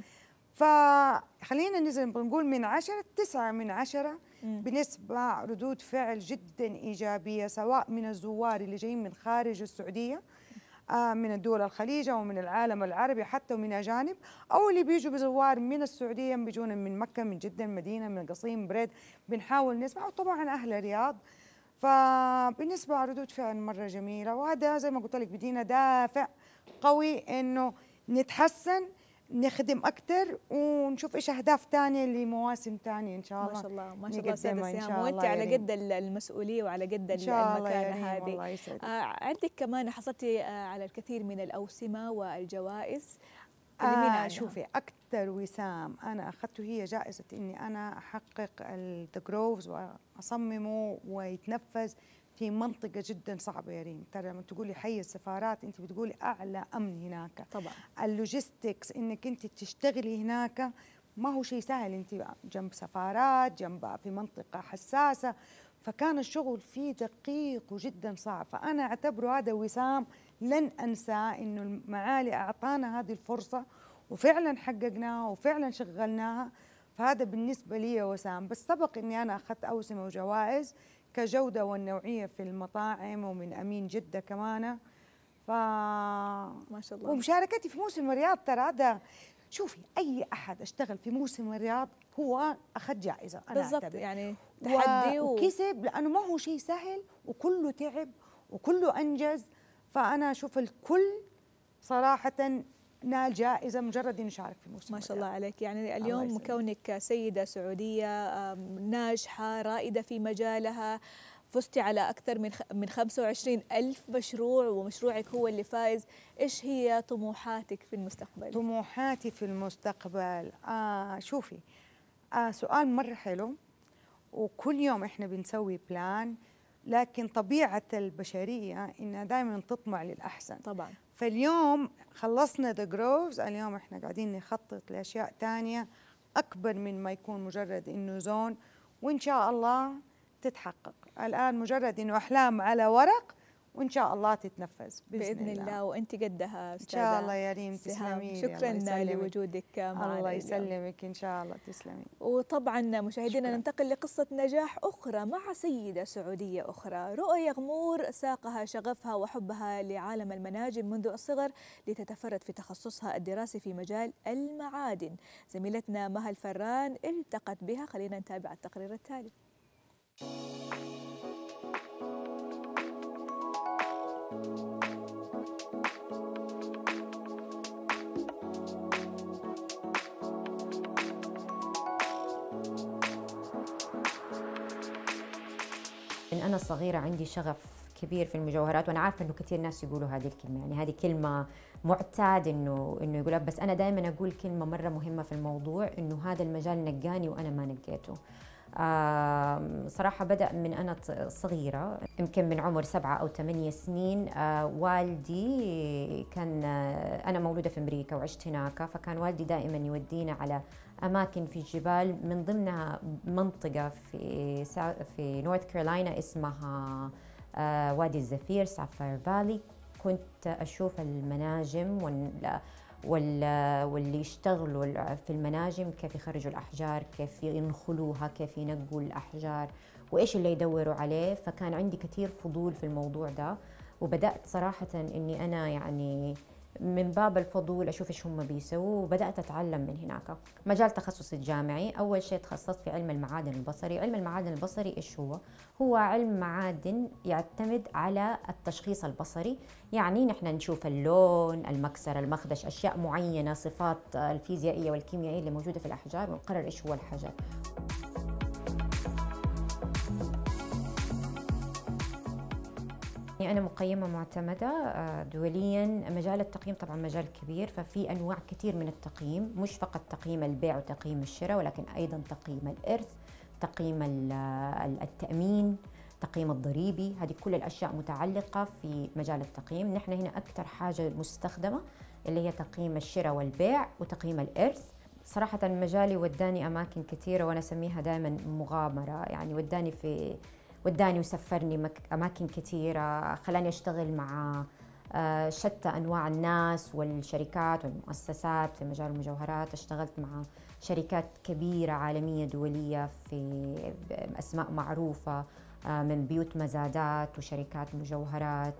فخلينا ننزل نقول من عشرة تسعة من عشرة مم. بنسمع ردود فعل جدا ايجابيه، سواء من الزوار اللي جايين من خارج السعوديه، آه من الدول الخليج او من العالم العربي حتى ومن اجانب، او اللي بيجوا بزوار من السعوديه، بيجونا من مكه، من جده، المدينه، من القصيم، بريد، بنحاول نسمع، وطبعا اهل الرياض. فبنسمع ردود فعل مره جميله، وهذا زي ما قلت لك بدينا دافع قوي انه نتحسن، نخدم اكثر، ونشوف ايش اهداف ثانيه لمواسم ثانيه ان شاء الله. ما شاء الله ما شاء الله استاذه سهام، وانت على قد المسؤوليه وعلى قد المكانه هذه. الله يسعدك. آه عندك كمان حصلتي آه على الكثير من الاوسمه والجوائز. آه شوفي اكثر وسام انا اخذته هي جائزه اني انا احقق الذا جروفز واصممه ويتنفذ في منطقة جدا صعبة يا ريم. ترى لما تقولي حي السفارات انت بتقولي اعلى امن هناك طبعا. اللوجيستكس انك انت تشتغلي هناك ما هو شيء سهل، انت جنب سفارات، جنب في منطقة حساسة، فكان الشغل فيه دقيق وجدا صعب. فانا اعتبره هذا وسام لن انساه، انه المعالي اعطانا هذه الفرصة وفعلا حققناها وفعلا شغلناها. فهذا بالنسبة لي يا وسام. بس سبق اني انا اخذت اوسمة وجوائز كجودة والنوعية في المطاعم ومن أمين جدة كمان. ف ما شاء الله. ومشاركتي في موسم الرياض ترى هذا، شوفي أي أحد اشتغل في موسم الرياض هو أخذ جائزة. أنا بالضبط، يعني تحدي و... وكسب، لأنه ما هو شيء سهل وكله تعب وكله أنجز. فأنا أشوف الكل صراحة نال جائزة مجرد نشارك في موسم ما شاء الله عليك. يعني اليوم كونك سيدة سعودية ناجحة رائدة في مجالها، فزتي على أكثر من من خمسة وعشرين ألف مشروع ومشروعك هو اللي فايز. إيش هي طموحاتك في المستقبل؟ طموحاتي في المستقبل آه شوفي آه سؤال مرة حلو، وكل يوم إحنا بنسوي بلان، لكن طبيعة البشرية إنها دائما تطمع للأحسن طبعا. فاليوم خلصنا ذا جروفز، اليوم احنا قاعدين نخطط لاشياء ثانيه اكبر من ما يكون مجرد انه زون، وان شاء الله تتحقق. الان مجرد انه احلام على ورق، وان شاء الله تتنفذ باذن, بإذن الله. الله وانت قدها استاذه ان شاء الله يا ريم. تسلمي، شكرا لوجودك معنا. الله يسلمك ان شاء الله. تسلمي. وطبعا مشاهدينا شكرا. ننتقل لقصه نجاح اخرى مع سيده سعوديه اخرى. رؤى يغمور ساقها شغفها وحبها لعالم المناجم منذ الصغر لتتفرد في تخصصها الدراسي في مجال المعادن. زميلتنا مها الفران التقت بها، خلينا نتابع التقرير التالي. من أنا صغيرة عندي شغف كبير في المجوهرات، وأنا عارفة إنه كثير ناس يقولوا هذه الكلمة، يعني هذه كلمة معتاد إنه إنه يقولها، بس أنا دائما أقول كلمة مرة مهمة في الموضوع، إنه هذا المجال نقاني وأنا ما نقيته. آه صراحة بدأ من أنا صغيرة، يمكن من عمر سبعة أو ثمانية سنين. آه والدي كان، آه أنا مولودة في أمريكا وعشت هناك، فكان والدي دائما يودينا على أماكن في الجبال، من ضمنها منطقة في في نورث كارولاينا اسمها آه وادي الزفير، سافاير فالي. كنت أشوف المناجم وال واللي يشتغلوا في المناجم كيف يخرجوا الأحجار، كيف ينخلوها، كيف ينقوا الأحجار، وإيش اللي يدوروا عليه. فكان عندي كثير فضول في الموضوع ده، وبدأت صراحة إني أنا يعني من باب الفضول أشوف إيش هم بيسووا، وبدأت أتعلم من هناك. مجال تخصصي الجامعي، أول شيء تخصصت في علم المعادن البصري. علم المعادن البصري إيش هو؟ هو علم معادن يعتمد على التشخيص البصري، يعني نحن نشوف اللون، المكسر، المخدش، أشياء معينة، صفات الفيزيائية والكيميائية اللي موجودة في الأحجار، ونقرر إيش هو الحجر. أنا مقيمة معتمدة دوليا. مجال التقييم طبعا مجال كبير، ففي أنواع كثير من التقييم، مش فقط تقييم البيع وتقييم الشراء، ولكن أيضا تقييم الإرث، تقييم التأمين، تقييم الضريبي. هذه كل الأشياء متعلقة في مجال التقييم. نحن هنا أكثر حاجة مستخدمة اللي هي تقييم الشراء والبيع وتقييم الإرث. صراحة مجالي وداني أماكن كثيرة، وأنا أسميها دائما مغامرة، يعني وداني في وداني وسفرني أماكن كثيرة، خلاني أشتغل مع شتى أنواع الناس والشركات والمؤسسات في مجال المجوهرات. اشتغلت مع شركات كبيرة عالمية دولية في أسماء معروفة، من بيوت مزادات وشركات مجوهرات.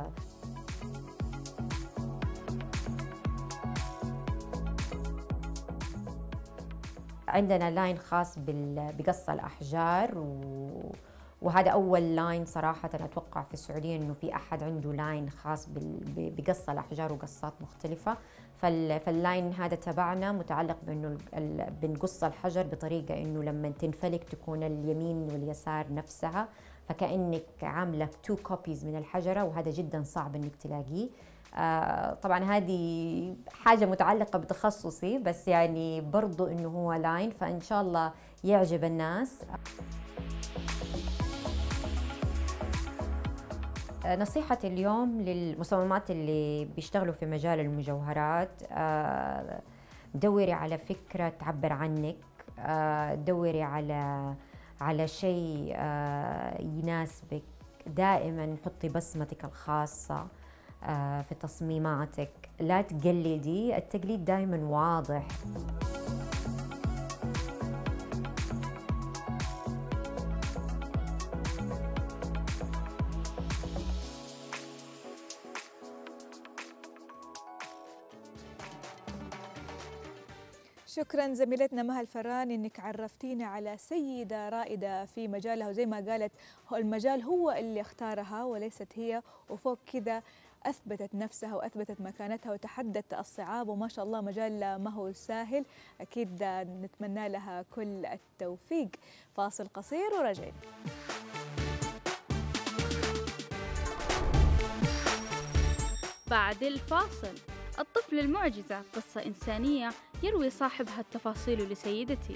عندنا لاين خاص بقص الأحجار، و وهذا أول لاين صراحة أتوقع في السعودية إنه في أحد عنده لاين خاص بقص الأحجار وقصات مختلفة. فاللاين هذا تبعنا متعلق بإنه بنقص الحجر بطريقة إنه لما تنفلك تكون اليمين واليسار نفسها، فكأنك عاملة تو كوبيز من الحجرة، وهذا جدا صعب إنك تلاقيه. آه طبعا هذه حاجة متعلقة بتخصصي، بس يعني برضو إنه هو لاين، فإن شاء الله يعجب الناس. نصيحتي اليوم للمصممات اللي بيشتغلوا في مجال المجوهرات، دوري على فكرة تعبر عنك، دوري على على شيء يناسبك، دائما حطي بصمتك الخاصة في تصميماتك، لا تقلدي، التقليد دائما واضح. شكرا زميلتنا مها الفران انك عرفتينا على سيده رائده في مجالها، وزي ما قالت المجال هو اللي اختارها وليست هي، وفوق كذا اثبتت نفسها واثبتت مكانتها وتحدت الصعاب، وما شاء الله مجال ما هو سهل. اكيد نتمنى لها كل التوفيق. فاصل قصير وراجعين. بعد الفاصل، الطفل المعجزة، قصة إنسانية يروي صاحبها التفاصيل لسيدتي.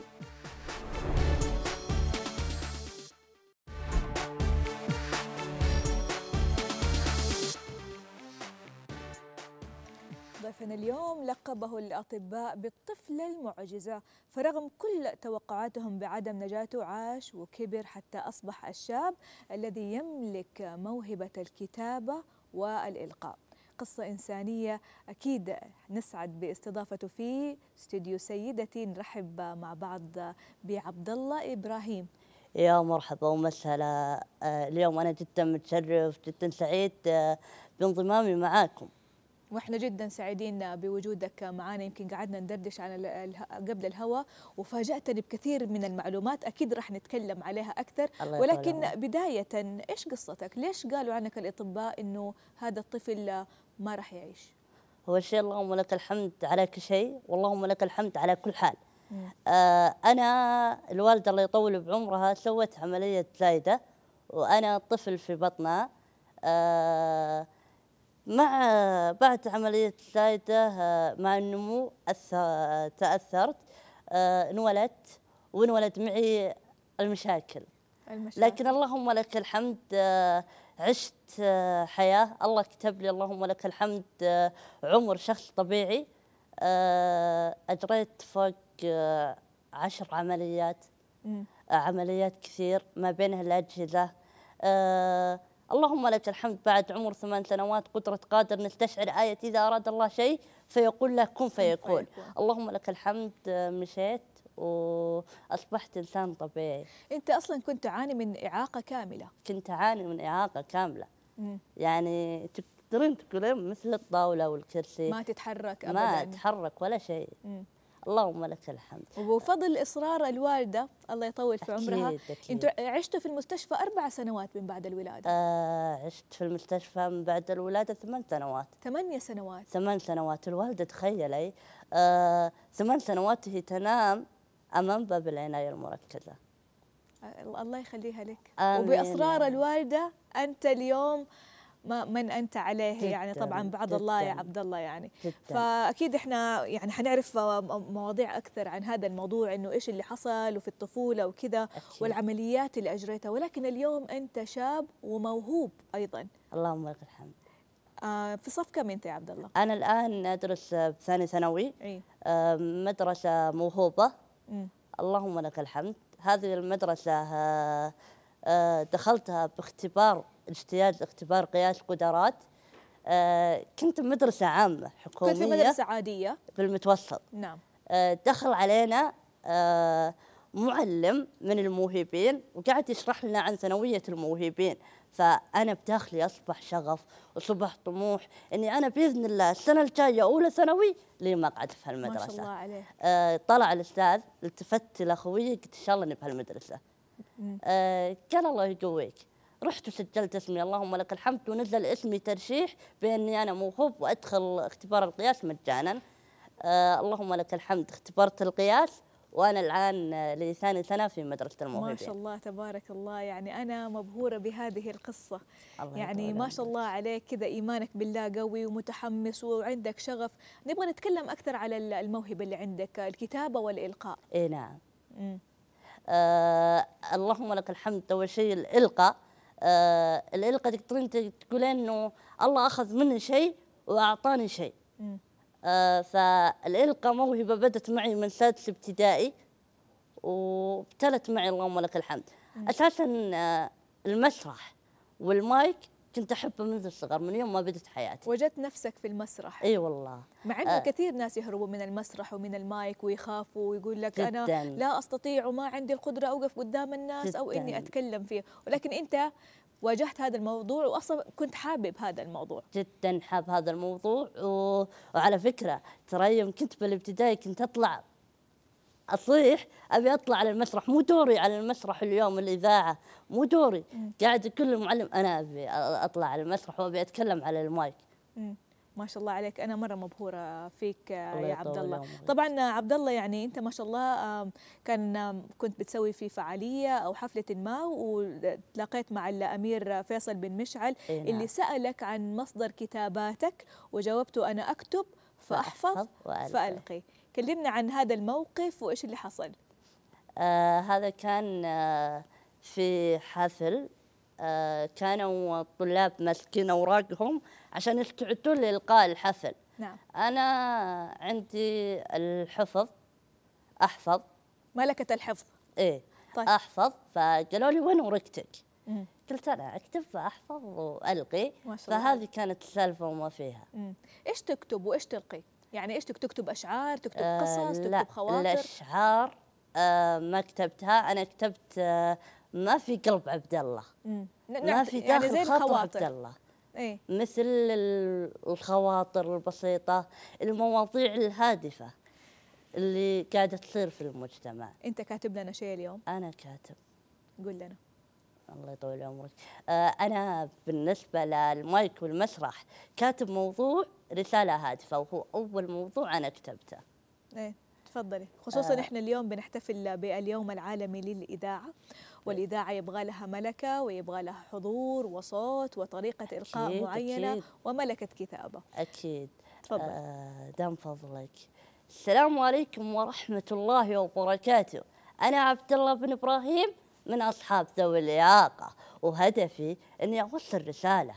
ضيفنا اليوم لقبه الأطباء بالطفل المعجزة، فرغم كل توقعاتهم بعدم نجاته عاش وكبر حتى أصبح الشاب الذي يملك موهبة الكتابة والإلقاء. قصة إنسانية أكيد نسعد باستضافته في استوديو سيدتي. نرحب مع بعض بعبد الله إبراهيم. يا مرحبا ومسهلا. اليوم أنا جدا متشرف، جدا سعيد بانضمامي معاكم، واحنا جدا سعيدين بوجودك معنا. يمكن قعدنا ندردش عن قبل الهواء وفاجأتني بكثير من المعلومات، اكيد راح نتكلم عليها اكثر، ولكن بداية ايش قصتك؟ ليش قالوا عنك الاطباء انه هذا الطفل ما راح يعيش؟ هو شيء اللهم لك الحمد على كل شيء، واللهم لك الحمد على كل حال. آه انا الوالده الله يطول بعمرها سوت عمليه زايده وانا طفل في بطنها. آه مع بعد عملية الولادة مع النمو تأثرت، آه انولدت وانولد معي المشاكل. المشاكل لكن اللهم لك الحمد آه عشت آه حياة الله كتب لي، اللهم لك الحمد آه عمر شخص طبيعي. آه أجريت فوق آه عشر عمليات، آه عمليات كثير ما بينها الأجهزة. آه اللهم لك الحمد بعد عمر ثمان سنوات قدرة قادر نستشعر آية إذا أراد الله شيء فيقول له كن فيكون. اللهم لك الحمد مشيت وأصبحت إنسان طبيعي. أنت أصلا كنت تعاني من إعاقة كاملة. كنت أعاني من إعاقة كاملة. مم. يعني تقدرين تقولين مثل الطاولة والكرسي، ما تتحرك أبدا، ما أتحرك ولا شيء. مم. اللهم لك الحمد. وبفضل إصرار الوالدة الله يطول في عمرها، أنتوا عشتوا في المستشفى أربع سنوات من بعد الولادة. آه عشت في المستشفى من بعد الولادة ثمان سنوات. ثمانية سنوات. ثمان سنوات. الوالدة تخيلي آه ثمان سنوات هي تنام أمام باب العناية المركزة. آه الله يخليها لك. وبإصرار الوالدة أنت اليوم ما من أنت عليه جداً يعني طبعا بعد جداً الله يا عبد الله يعني جداً. فأكيد إحنا يعني حنعرف مواضيع أكثر عن هذا الموضوع، إنه إيش اللي حصل وفي الطفولة وكذا والعمليات اللي أجريتها، ولكن اليوم أنت شاب وموهوب أيضا. اللهم لك الحمد. آه في صف كم أنت يا عبد الله؟ أنا الآن أدرس بثاني ثانوي. إيه؟ آه مدرسة موهوبة. م. اللهم لك الحمد. هذه المدرسة آه آه دخلتها باختبار اجتياز، اختبار قياس قدرات. آه كنت مدرسة عامة حكومية. كنت في مدرسة عادية بالمتوسط. نعم. آه دخل علينا آه معلم من الموهوبين وقاعد يشرح لنا عن ثانوية الموهوبين، فأنا بداخلي أصبح شغف وصبح طموح إني أنا بإذن الله السنة الجاية أولى ثانوي لي مقعد في هالمدرسة. ما شاء الله عليه. آه طلع الأستاذ، التفت لأخوي قلت إن شاء الله إني بهالمدرسة. آه قال الله يقويك. رحت وسجلت اسمي اللهم لك الحمد، ونزل اسمي ترشيح بأني أنا موهوب وأدخل اختبار القياس مجانا. آه اللهم لك الحمد، اختبرت القياس وأنا الآن لي ثاني سنة في مدرسة الموهوبين. ما شاء الله تبارك الله، يعني أنا مبهورة بهذه القصة. يعني ما شاء الله عليك كذا، إيمانك بالله قوي ومتحمس وعندك شغف. نبغى نتكلم أكثر على الموهبة اللي عندك، الكتابة والإلقاء. إيه نعم. آه اللهم لك الحمد. أول شيء الإلقاء. آه الإلقاء تقدرين تقولين إنه الله أخذ مني شيء وأعطاني شيء. آه فالإلقاء موهبة بدت معي من سادس ابتدائي وابتلت معي اللهم لك الحمد. مم. أساسا آه المسرح والمايك كنت أحبه منذ الصغر، من يوم ما بدت حياتي. وجدت نفسك في المسرح؟ اي والله. مع انه آه. كثير ناس يهربوا من المسرح ومن المايك ويخافوا ويقول لك جداً. انا لا استطيع وما عندي القدره اوقف قدام الناس جداً. او اني اتكلم فيه، ولكن انت واجهت هذا الموضوع واصلا كنت حابب هذا الموضوع. جدا حاب هذا الموضوع و... وعلى فكره ترى يوم كنت بالابتدائي كنت اطلع اصيح ابي اطلع على المسرح، مو دوري على المسرح اليوم الاذاعه، مو دوري. مم. قاعد كل المعلم انا ابي اطلع على المسرح وابي اتكلم على المايك. مم. ما شاء الله عليك، انا مره مبهوره فيك يا عبد الله. طبعا عبد الله يعني انت ما شاء الله كان كنت بتسوي في فعاليه او حفله ما وتلاقيت مع الامير فيصل بن مشعل إيه نعم. اللي سالك عن مصدر كتاباتك وجاوبته انا اكتب فاحفظ فالقي. كلمنا عن هذا الموقف وايش اللي حصل. آه هذا كان آه في حفل. آه كانوا الطلاب ماسكين اوراقهم عشان يستعدون لإلقاء الحفل. نعم. انا عندي الحفظ، احفظ. ملكة الحفظ. ايه طيب. احفظ. فقالوا لي وين ورقتك؟ مم. قلت انا اكتب واحفظ والقي. ما شاء الله. فهذه كانت السالفه وما فيها. مم. ايش تكتب وايش تلقي؟ يعني ايش تكتب؟ اشعار، تكتب قصص، آه تكتب لا خواطر؟ الاشعار آه ما كتبتها، انا كتبت آه ما في قلب عبد الله. مم. ما في داخل يعني زي خاطر عبد الله. إيه؟ مثل الخواطر البسيطة، المواضيع الهادفة اللي قاعدة تصير في المجتمع. أنت كاتب لنا شيء اليوم؟ أنا كاتب. قول لنا. الله يطول عمرك. آه أنا بالنسبة للمايك والمسرح كاتب موضوع رسالة هادفة، وهو أول موضوع أنا كتبته. إيه تفضلي. خصوصا آه. إحنا اليوم بنحتفل باليوم العالمي للإذاعة، والإذاعة يبغى لها ملكة ويبغى لها حضور وصوت وطريقة إلقاء أكيد معينة أكيد وملكة كتابة. أكيد. تفضل. آه دام فضلك. السلام عليكم ورحمة الله وبركاته. أنا عبد الله بن إبراهيم من أصحاب ذوي الإعاقة، وهدفي أني أوصل رسالة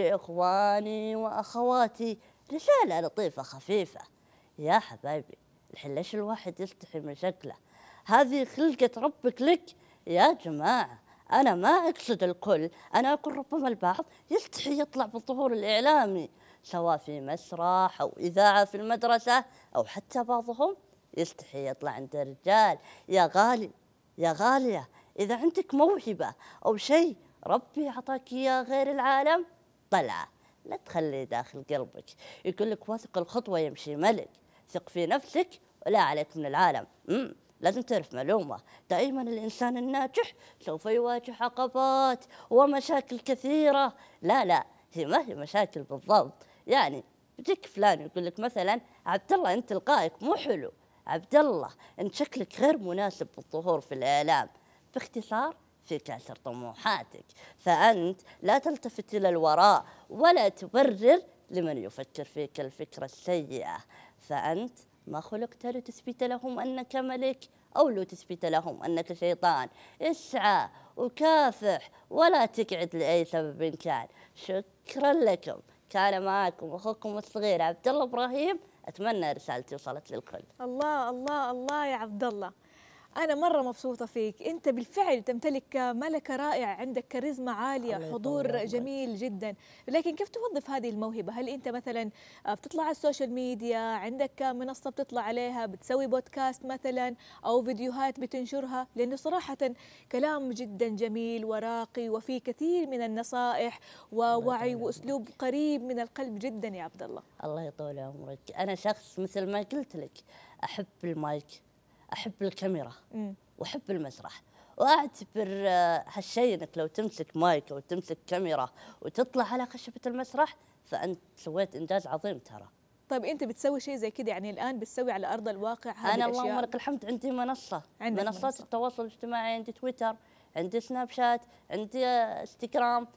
لإخواني وأخواتي، رسالة لطيفة خفيفة. يا حبايبي الحين ليش الواحد يستحي من شكله؟ هذه خلقة ربك لك يا جماعة. أنا ما أقصد الكل، أنا أقول ربما البعض يستحي يطلع بالظهور الإعلامي سواء في مسرح أو إذاعة في المدرسة، أو حتى بعضهم يستحي يطلع عند رجال. يا غالي يا غالية، إذا عندك موهبة أو شيء ربي أعطاك إياه غير العالم، طلعه لا تخليه داخل قلبك. يقول لك واثق الخطوة يمشي ملك، ثق في نفسك ولا عليك من العالم. مم. لازم تعرف معلومة، دائما الإنسان الناجح سوف يواجه عقبات ومشاكل كثيرة. لا لا هي ما هي مشاكل بالضبط، يعني بيجيك فلان يقول لك مثلا عبد الله أنت لقائك مو حلو، عبد الله أنت شكلك غير مناسب بالظهور في الإعلام. باختصار في كسر طموحاتك، فأنت لا تلتفت إلى الوراء ولا تبرر لمن يفكر فيك الفكرة السيئة. فأنت ما خلقت لتثبت لهم أنك ملك أو لتثبت لهم أنك شيطان. اسعى وكافح ولا تقعد لأي سبب كان. شكرا لكم، كان معكم أخوكم الصغير عبد الله إبراهيم. أتمنى رسالتي وصلت للكل. الله الله الله يا عبد الله، أنا مرة مبسوطة فيك. أنت بالفعل تمتلك ملكة رائعة، عندك كاريزما عالية، حضور جميل جدا، لكن كيف توظف هذه الموهبة؟ هل أنت مثلا بتطلع على السوشيال ميديا، عندك منصة بتطلع عليها، بتسوي بودكاست مثلا أو فيديوهات بتنشرها؟ لأنه صراحة كلام جدا جميل وراقي وفي كثير من النصائح ووعي وأسلوب قريب من القلب جدا يا عبد الله. الله يطول عمرك. أنا شخص مثل ما قلت لك أحب المايك، أحب الكاميرا، م. وأحب المسرح، وأعتبر هالشيء أنك لو تمسك مايك أو تمسك كاميرا وتطلع على خشبة المسرح فأنت سويت إنجاز عظيم ترى. طيب أنت بتسوي شيء زي كذا يعني الآن بتسوي على أرض الواقع هذه أنا الأشياء؟ اللهم لك الحمد عندي منصة، منصات منصة. التواصل الاجتماعي، عندي تويتر، عندي سناب شات، عندي انستغرام.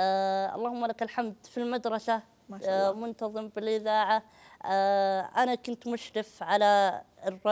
آه اللهم لك الحمد. في المدرسة ما شاء الله. آه منتظم بالإذاعة. آه أنا كنت مشرف على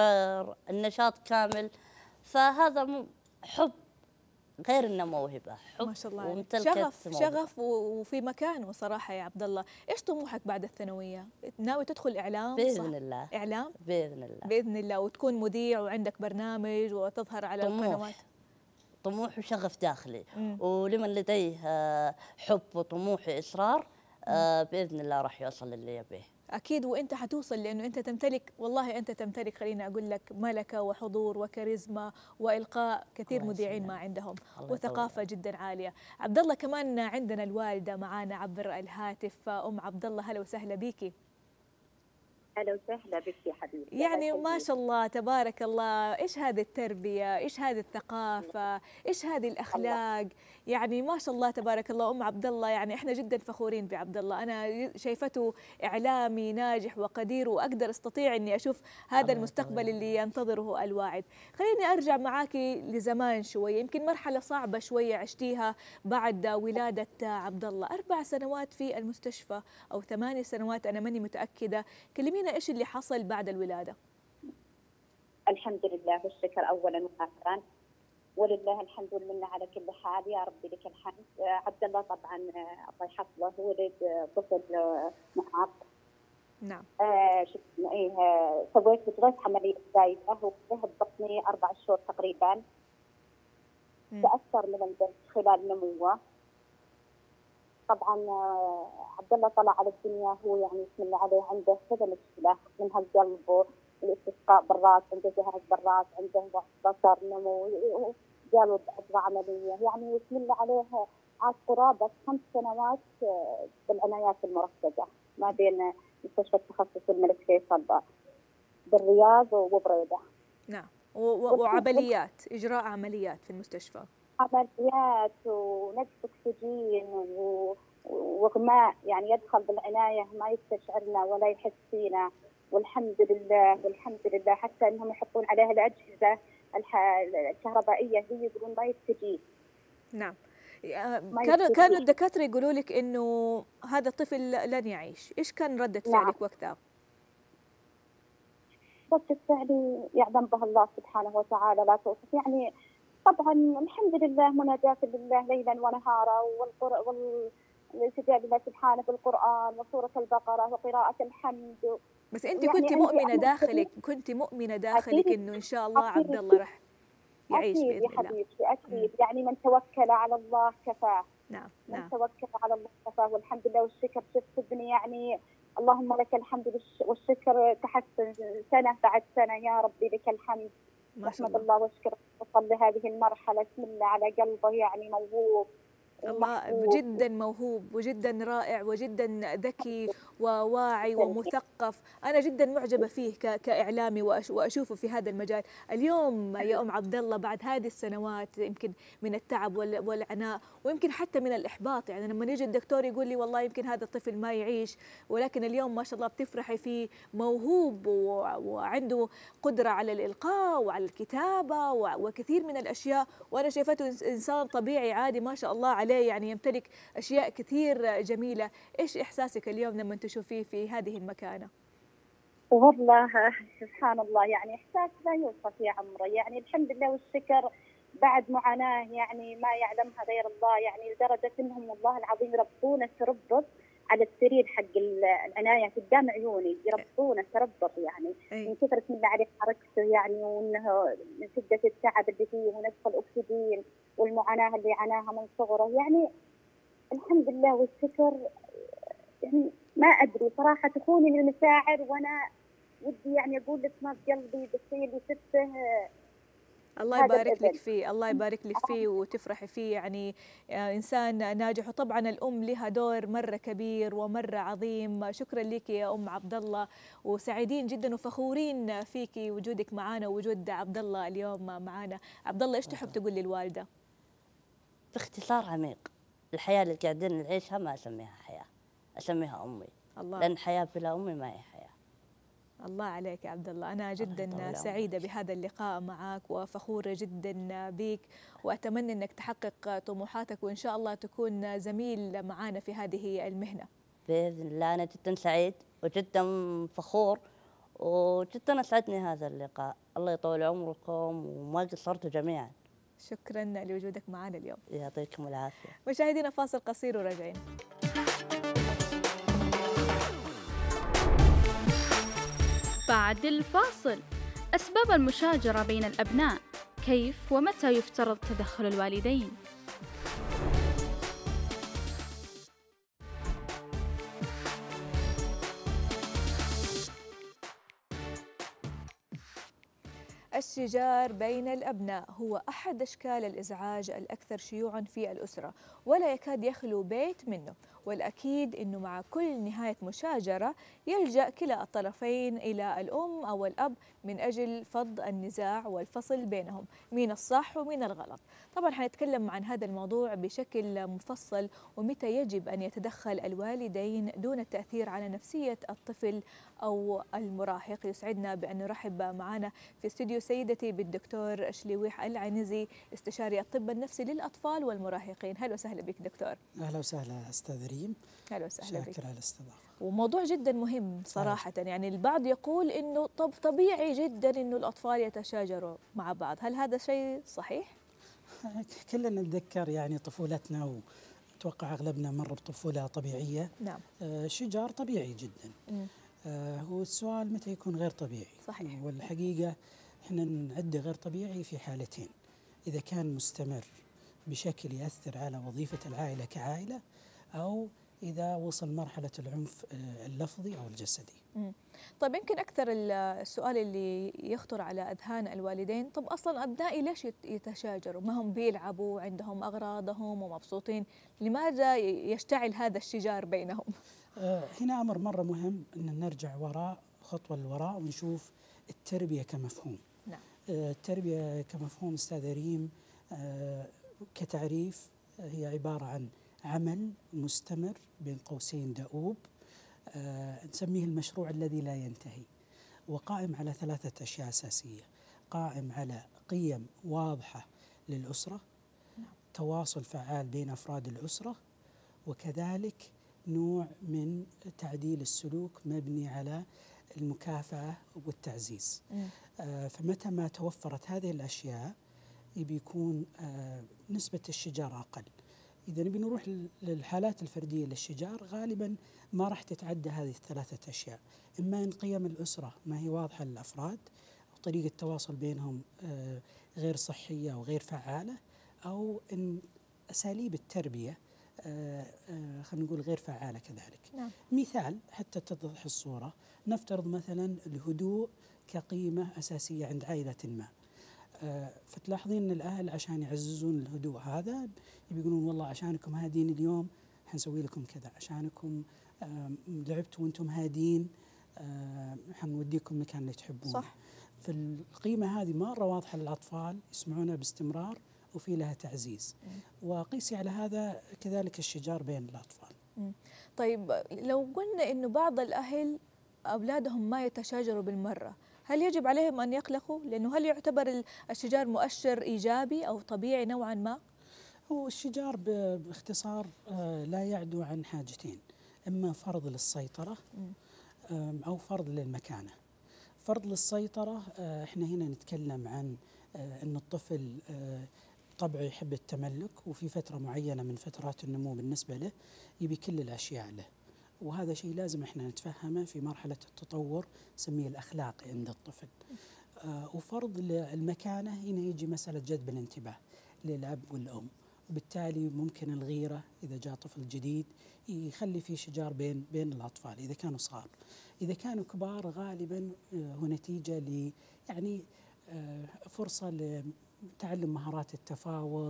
النشاط كامل. فهذا حب غير انه موهبه، حب ما شاء الله، شغف موهبة. شغف وفي مكانه صراحه. يا عبد الله ايش طموحك بعد الثانويه؟ ناوي تدخل اعلام؟ باذن صح؟ الله اعلام باذن الله باذن الله، وتكون مذيع وعندك برنامج وتظهر على طموح. القنوات. طموح وشغف داخلي. مم. ولمن لديه حب وطموح واصرار باذن الله راح يوصل للي يبيه. أكيد، وأنت حتوصل لأنه أنت تمتلك، والله أنت تمتلك، خليني أقول لك، ملكة وحضور وكاريزما وإلقاء كثير مذيعين ما عندهم، وثقافة جدا عالية. عبد الله كمان عندنا الوالدة معانا عبر الهاتف، أم عبد الله، هلا وسهلا بيكي. أهلا وسهلا بك يا حبيبتي. يعني ما شاء الله تبارك الله، إيش هذه التربية، إيش هذه الثقافة، إيش هذه الأخلاق الله. يعني ما شاء الله تبارك الله أم عبد الله، يعني إحنا جدا فخورين بعبد الله. أنا شايفته إعلامي ناجح وقدير، وأقدر أستطيع إني أشوف هذا المستقبل اللي ينتظره الواعد. خليني أرجع معاكي لزمان شوية، يمكن مرحلة صعبة شوية عشتيها بعد ولادة عبد الله، أربع سنوات في المستشفى أو ثمانية سنوات أنا ماني متأكدة. كلمينا إيش اللي حصل بعد الولادة؟ الحمد لله والشكر أولا وآخرا، ولله الحمد والمنة على كل حال. يا ربي لك الحمد. عبد الله طبعا الله يحفظه ولد طفل معاق. نعم. آه شفنا ايه سويت ثلاث عمليات زايدة، هو ذهب بطني أربع شهور تقريبا. م. تأثر من البنت خلال نموه. طبعا عبد الله طلع على الدنيا هو يعني بسم الله عليه عنده كذا مشكلة، منها القلب، الاستسقاء بالراس، عنده جهاز بالراس، عنده بصر، نمو، جاله عشرة عملية، يعني بسم الله عليه عاش قرابة خمس سنوات بالعنايات المركزة ما بين مستشفى التخصص الملك فيصل بالرياض وبريدة. نعم، وعمليات، إجراء عمليات في المستشفى. عمليات ونقص أكسجين وغماء، يعني يدخل بالعناية ما يستشعرنا ولا يحس فينا، والحمد لله والحمد لله حتى انهم يحطون عليها الاجهزه الكهربائيه هي يقولون ما يستجيب. نعم. كانوا كانوا الدكاتره يقولوا لك انه هذا الطفل لن يعيش، ايش كان رده فعلك نعم. وقتها؟ ردة فعلي يعلم بها الله سبحانه وتعالى لا توصف. يعني طبعا الحمد لله مناجاة لله ليلا ونهارا، والالتجاء لله سبحانه بالقرآن وسورة البقرة وقراءة الحمد. بس انت يعني كنت مؤمنة داخلك، كنت مؤمنة داخلك انه ان شاء الله عبد الله راح يعيش أكيد بإذن يا حبيبتي أكيد. يعني من توكل على الله كفاه. نعم من نعم. توكل على الله كفاه، والحمد لله والشكر. شفت ابني يعني اللهم لك الحمد والشكر، تحسن سنة بعد سنة، يا ربي لك الحمد. أحمد الله واشكر وصل لهذه المرحلة. بسم الله على قلبه، يعني موهوب الله، جدا موهوب وجدا رائع وجدا ذكي وواعي ومثقف. أنا جدا معجبة فيه كإعلامي وأشوفه في هذا المجال. اليوم يا أم عبد الله بعد هذه السنوات يمكن من التعب والعناء ويمكن حتى من الإحباط، يعني لما يجي الدكتور يقول لي والله يمكن هذا الطفل ما يعيش، ولكن اليوم ما شاء الله بتفرحي فيه، موهوب وعنده قدرة على الإلقاء وعلى الكتابة وكثير من الأشياء، وأنا شايفته إنسان طبيعي عادي ما شاء الله عليه، يعني يمتلك أشياء كثير جميلة. إيش إحساسك اليوم لما تشوفيه في هذه المكانة؟ والله سبحان الله، يعني إحساس لا يوصف يا عمري. يعني الحمد لله والشكر بعد معاناة يعني ما يعلمها غير الله، يعني لدرجة إنهم والله العظيم يربطونا تربط على السرير حق العناية قدام عيوني، يربطونا تربط يعني من كثرة من اللي عليه حركته، يعني وإنه من شدة التعب اللي فيه ونقص الأكسجين والمعاناة اللي عاناها من صغره. يعني الحمد لله والشكر. يعني ما أدري صراحة تكوني من المشاعر، وأنا ودي يعني أقول لك ما بقلبي بالشيء اللي شفته. الله يبارك لك فيه، الله يبارك لك فيه وتفرحي فيه، يعني إنسان ناجح. وطبعا الأم لها دور مرة كبير ومرة عظيم. شكرا لك يا أم عبد الله، وسعيدين جدا وفخورين فيكي وجودك معنا ووجود عبد الله اليوم معنا. عبد الله إيش تحب تقول للوالدة؟ باختصار عميق، الحياة اللي قاعدين نعيشها ما أسميها حياة، أسميها أمي. الله. لأن حياة بلا أمي ما هي حياة. الله عليك يا عبد الله، أنا جدا سعيدة بهذا اللقاء معك وفخورة جدا بك، وأتمنى أنك تحقق طموحاتك وإن شاء الله تكون زميل معنا في هذه المهنة بإذن الله. أنا جدا سعيد وجدا فخور وجدا أسعدني هذا اللقاء. الله يطول عمركم وما قصرتوا جميعا. شكرا لوجودك معنا اليوم. يعطيكم العافية. مشاهدينا فاصل قصير وراجعين. بعد الفاصل، أسباب المشاجرة بين الأبناء، كيف ومتى يفترض تدخل الوالدين؟ الشجار بين الأبناء هو أحد أشكال الإزعاج الأكثر شيوعاً في الأسرة، ولا يكاد يخلو بيت منه. والأكيد أنه مع كل نهاية مشاجرة يلجأ كلا الطرفين إلى الأم أو الأب من أجل فض النزاع والفصل بينهم، مين الصح ومين الغلط. طبعا حنتكلم عن هذا الموضوع بشكل مفصل، ومتى يجب أن يتدخل الوالدين دون التأثير على نفسية الطفل أو المراهق. يسعدنا بأن نرحب معنا في استوديو سيدتي بالدكتور شليويح العنزي، استشاري الطب النفسي للأطفال والمراهقين. هلا وسهلا بك دكتور. أهلا وسهلا أستاذ ريم. هلا وسهلا بك. شاكر على الاستضافة. وموضوع جدا مهم صراحة، يعني البعض يقول إنه طب طبيعي جدا إنه الأطفال يتشاجروا مع بعض، هل هذا شيء صحيح؟ كلنا نتذكر يعني طفولتنا، وأتوقع أغلبنا مر بطفولة طبيعية. نعم. آه شجار طبيعي جدا. م. آه هو السؤال متى يكون غير طبيعي؟ صحيح. والحقيقة احنا نعد غير طبيعي في حالتين: إذا كان مستمر بشكل يأثر على وظيفة العائلة كعائلة، أو إذا وصل مرحلة العنف اللفظي أو الجسدي. مم. طيب يمكن أكثر السؤال اللي يخطر على أذهان الوالدين، طب أصلا أبنائي ليش يتشاجروا؟ ما هم بيلعبوا، عندهم أغراضهم ومبسوطين، لماذا يشتعل هذا الشجار بينهم؟ آه هنا أمر مرة مهم أن نرجع وراء خطوة لوراء ونشوف التربية كمفهوم. نعم. آه التربية كمفهوم أستاذ ريم آه كتعريف هي عبارة عن عمل مستمر بين قوسين دؤوب، آه نسميه المشروع الذي لا ينتهي، وقائم على ثلاثة أشياء أساسية: قائم على قيم واضحة للأسرة، تواصل فعال بين أفراد الأسرة، وكذلك نوع من تعديل السلوك مبني على المكافأة والتعزيز. آه فمتى ما توفرت هذه الأشياء بيكون آه نسبة الشجار أقل. إذا نبي نروح للحالات الفردية للشجار غالبا ما راح تتعدى هذه الثلاثة أشياء، إما أن قيم الأسرة ما هي واضحة للأفراد وطريقة التواصل بينهم آه غير صحية وغير فعالة، أو أن أساليب التربية آه آه خلينا نقول غير فعالة كذلك. نعم. مثال حتى تتضح الصورة، نفترض مثلا الهدوء كقيمة أساسية عند عائلة ما، آه فتلاحظين أن الأهل عشان يعززون الهدوء هذا يقولون والله عشانكم هادين اليوم حنسوي لكم كذا، عشانكم آه لعبتوا وانتم هادين آه حنوديكم مكان اللي تحبون. صح. فالقيمة هذه مرة واضحة للأطفال يسمعونها باستمرار وفي لها تعزيز. م. وقيسي على هذا كذلك الشجار بين الأطفال. م. طيب لو قلنا إنه بعض الأهل أولادهم ما يتشاجروا بالمرة، هل يجب عليهم أن يقلقوا؟ لأنه هل يعتبر الشجار مؤشر إيجابي أو طبيعي نوعا ما؟ هو الشجار باختصار لا يعدو عن حاجتين، إما فرض للسيطرة أو فرض للمكانة. فرض للسيطرة إحنا هنا نتكلم عن أن الطفل طبعه يحب التملك، وفي فترة معينة من فترات النمو بالنسبة له يبي كل الأشياء له، وهذا شيء لازم إحنا نتفهمه في مرحلة التطور نسميه الأخلاقي عند الطفل. آه وفرض المكانة هنا يجي مسألة جذب الانتباه للأب والأم، وبالتالي ممكن الغيرة إذا جاء طفل جديد يخلي في شجار بين بين الأطفال إذا كانوا صغار. إذا كانوا كبار غالبا آه هو نتيجة ل يعني آه فرصة لتعلم مهارات التفاوض،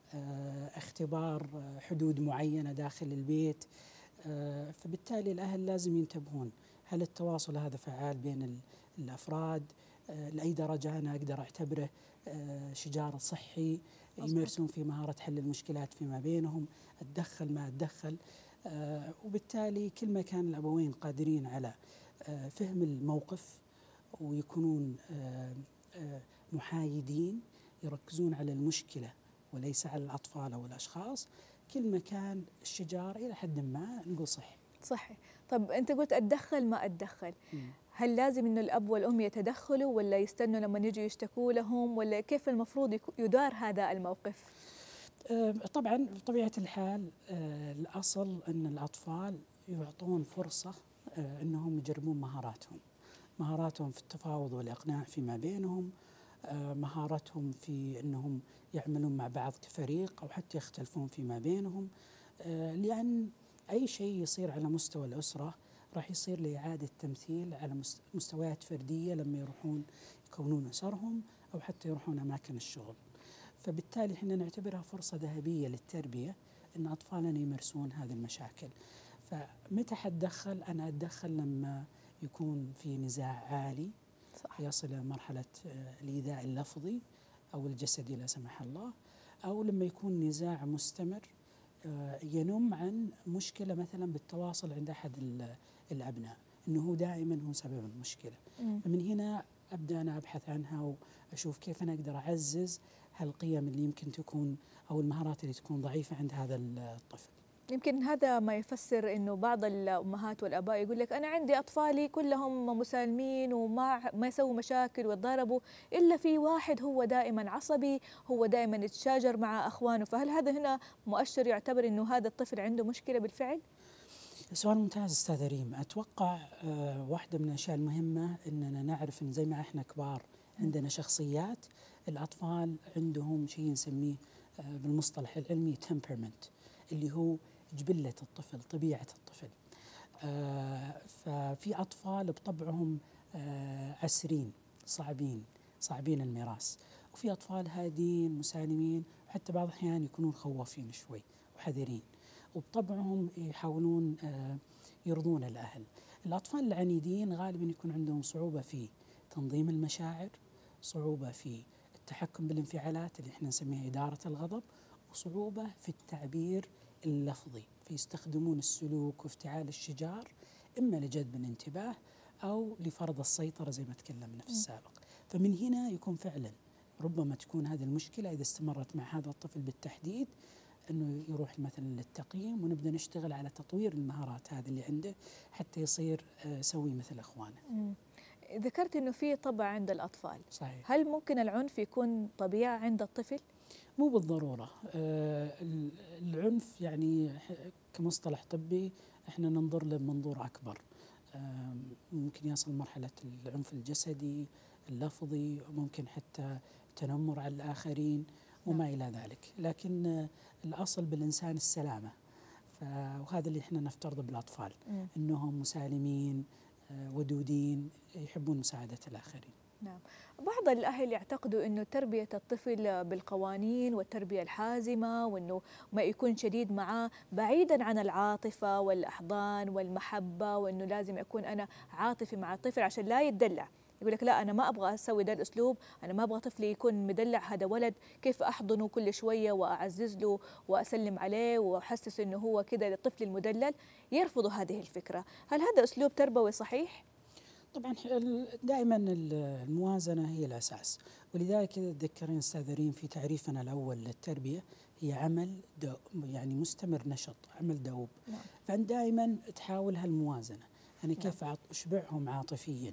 آه اختبار آه حدود معينة داخل البيت. آه فبالتالي الأهل لازم ينتبهون، هل التواصل هذا فعال بين الأفراد؟ آه لأي درجة أنا أقدر أعتبره آه شجار صحي يمارسون في مهارة حل المشكلات فيما بينهم، أتدخل ما أتدخل. آه وبالتالي كل ما كان الأبوين قادرين على آه فهم الموقف ويكونون آه آه محايدين يركزون على المشكلة وليس على الأطفال أو الأشخاص، كل ما كان الشجار إلى حد ما نقول صحي. صحي. طب أنت قلت أتدخل ما أتدخل، م. هل لازم إنه الأب والأم يتدخلوا ولا يستنوا لما يجوا يشتكوا لهم، ولا كيف المفروض يدار هذا الموقف؟ آه طبعا بطبيعة الحال آه الأصل أن الأطفال يعطون فرصة آه أنهم يجربون مهاراتهم، مهاراتهم في التفاوض والإقناع فيما بينهم، آه مهارتهم في أنهم يعملون مع بعض كفريق أو حتى يختلفون فيما بينهم، آه لأن أي شيء يصير على مستوى الأسرة راح يصير لإعادة تمثيل على مستويات فردية لما يروحون يكونون أسرهم أو حتى يروحون أماكن الشغل. فبالتالي احنا نعتبرها فرصة ذهبية للتربية أن أطفالنا يمارسون هذه المشاكل. فمتى حتدخل؟ أنا أتدخل لما يكون في نزاع عالي صح. يصل إلى مرحلة الإيذاء اللفظي أو الجسدي لا سمح الله، أو لما يكون نزاع مستمر ينم عن مشكلة مثلا بالتواصل عند أحد الأبناء، أنه هو دائما هو سبب المشكلة. م. فمن هنا أبدأ أنا أبحث عنها وأشوف كيف أنا أقدر أعزز هالقيم اللي يمكن تكون أو المهارات اللي تكون ضعيفة عند هذا الطفل. يمكن هذا ما يفسر انه بعض الامهات والاباء يقول لك انا عندي اطفالي كلهم مسالمين وما ما يسووا مشاكل ويتضاربوا، الا في واحد هو دائما عصبي، هو دائما يتشاجر مع اخوانه، فهل هذا هنا مؤشر يعتبر انه هذا الطفل عنده مشكله بالفعل؟ سؤال ممتاز استاذ ريم. اتوقع آه واحدة من الاشياء المهمه اننا نعرف ان زي ما احنا كبار عندنا شخصيات، الاطفال عندهم شيء نسميه آه بالمصطلح العلمي temperament، اللي هو جبلة الطفل، طبيعة الطفل. آه ففي أطفال بطبعهم آه عسرين صعبين صعبين الميراث، وفي أطفال هادين مسالمين، وحتى بعض الأحيان يكونون خوافين شوي وحذرين، وبطبعهم يحاولون آه يرضون الأهل. الأطفال العنيدين غالبا يكون عندهم صعوبة في تنظيم المشاعر، صعوبة في التحكم بالانفعالات اللي احنا نسميها إدارة الغضب، وصعوبة في التعبير اللفظي، فيستخدمون السلوك وافتعال الشجار إما لجذب الانتباه أو لفرض السيطرة زي ما تكلمنا في السابق. فمن هنا يكون فعلا ربما تكون هذه المشكلة إذا استمرت مع هذا الطفل بالتحديد، أنه يروح مثلا للتقييم ونبدأ نشتغل على تطوير المهارات هذه اللي عنده حتى يصير سوي مثل أخوانه. ذكرت أنه في طبع عند الأطفال. صحيح. هل ممكن العنف يكون طبيعة عند الطفل؟ مو بالضرورة. العنف يعني كمصطلح طبي احنا ننظر له بمنظور أكبر، ممكن يصل مرحلة العنف الجسدي، اللفظي، ممكن حتى تنمر على الآخرين وما إلى ذلك، لكن الأصل بالإنسان السلامة، وهذا اللي احنا نفترضه بالأطفال، أنهم مسالمين ودودين يحبون مساعدة الآخرين. نعم. بعض الأهل يعتقدوا أنه تربية الطفل بالقوانين والتربية الحازمة وأنه ما يكون شديد معاه بعيدا عن العاطفة والأحضان والمحبة، وأنه لازم أكون أنا عاطفي مع الطفل عشان لا يتدلع. يقول لك لا، أنا ما أبغى أسوي ده الأسلوب، أنا ما أبغى طفلي يكون مدلع، هذا ولد كيف أحضنه كل شوية وأعزز له وأسلم عليه وأحسس أنه هو كده الطفل المدلل. يرفضوا هذه الفكرة. هل هذا أسلوب تربوي صحيح؟ طبعا دائما الموازنة هي الأساس، ولذلك تذكرين أستاذ ريم في تعريفنا الأول للتربية هي عمل يعني مستمر نشط، عمل دؤوب. نعم. فأنت دائما تحاول هالموازنة، يعني كيف نعم. أشبعهم عاطفيا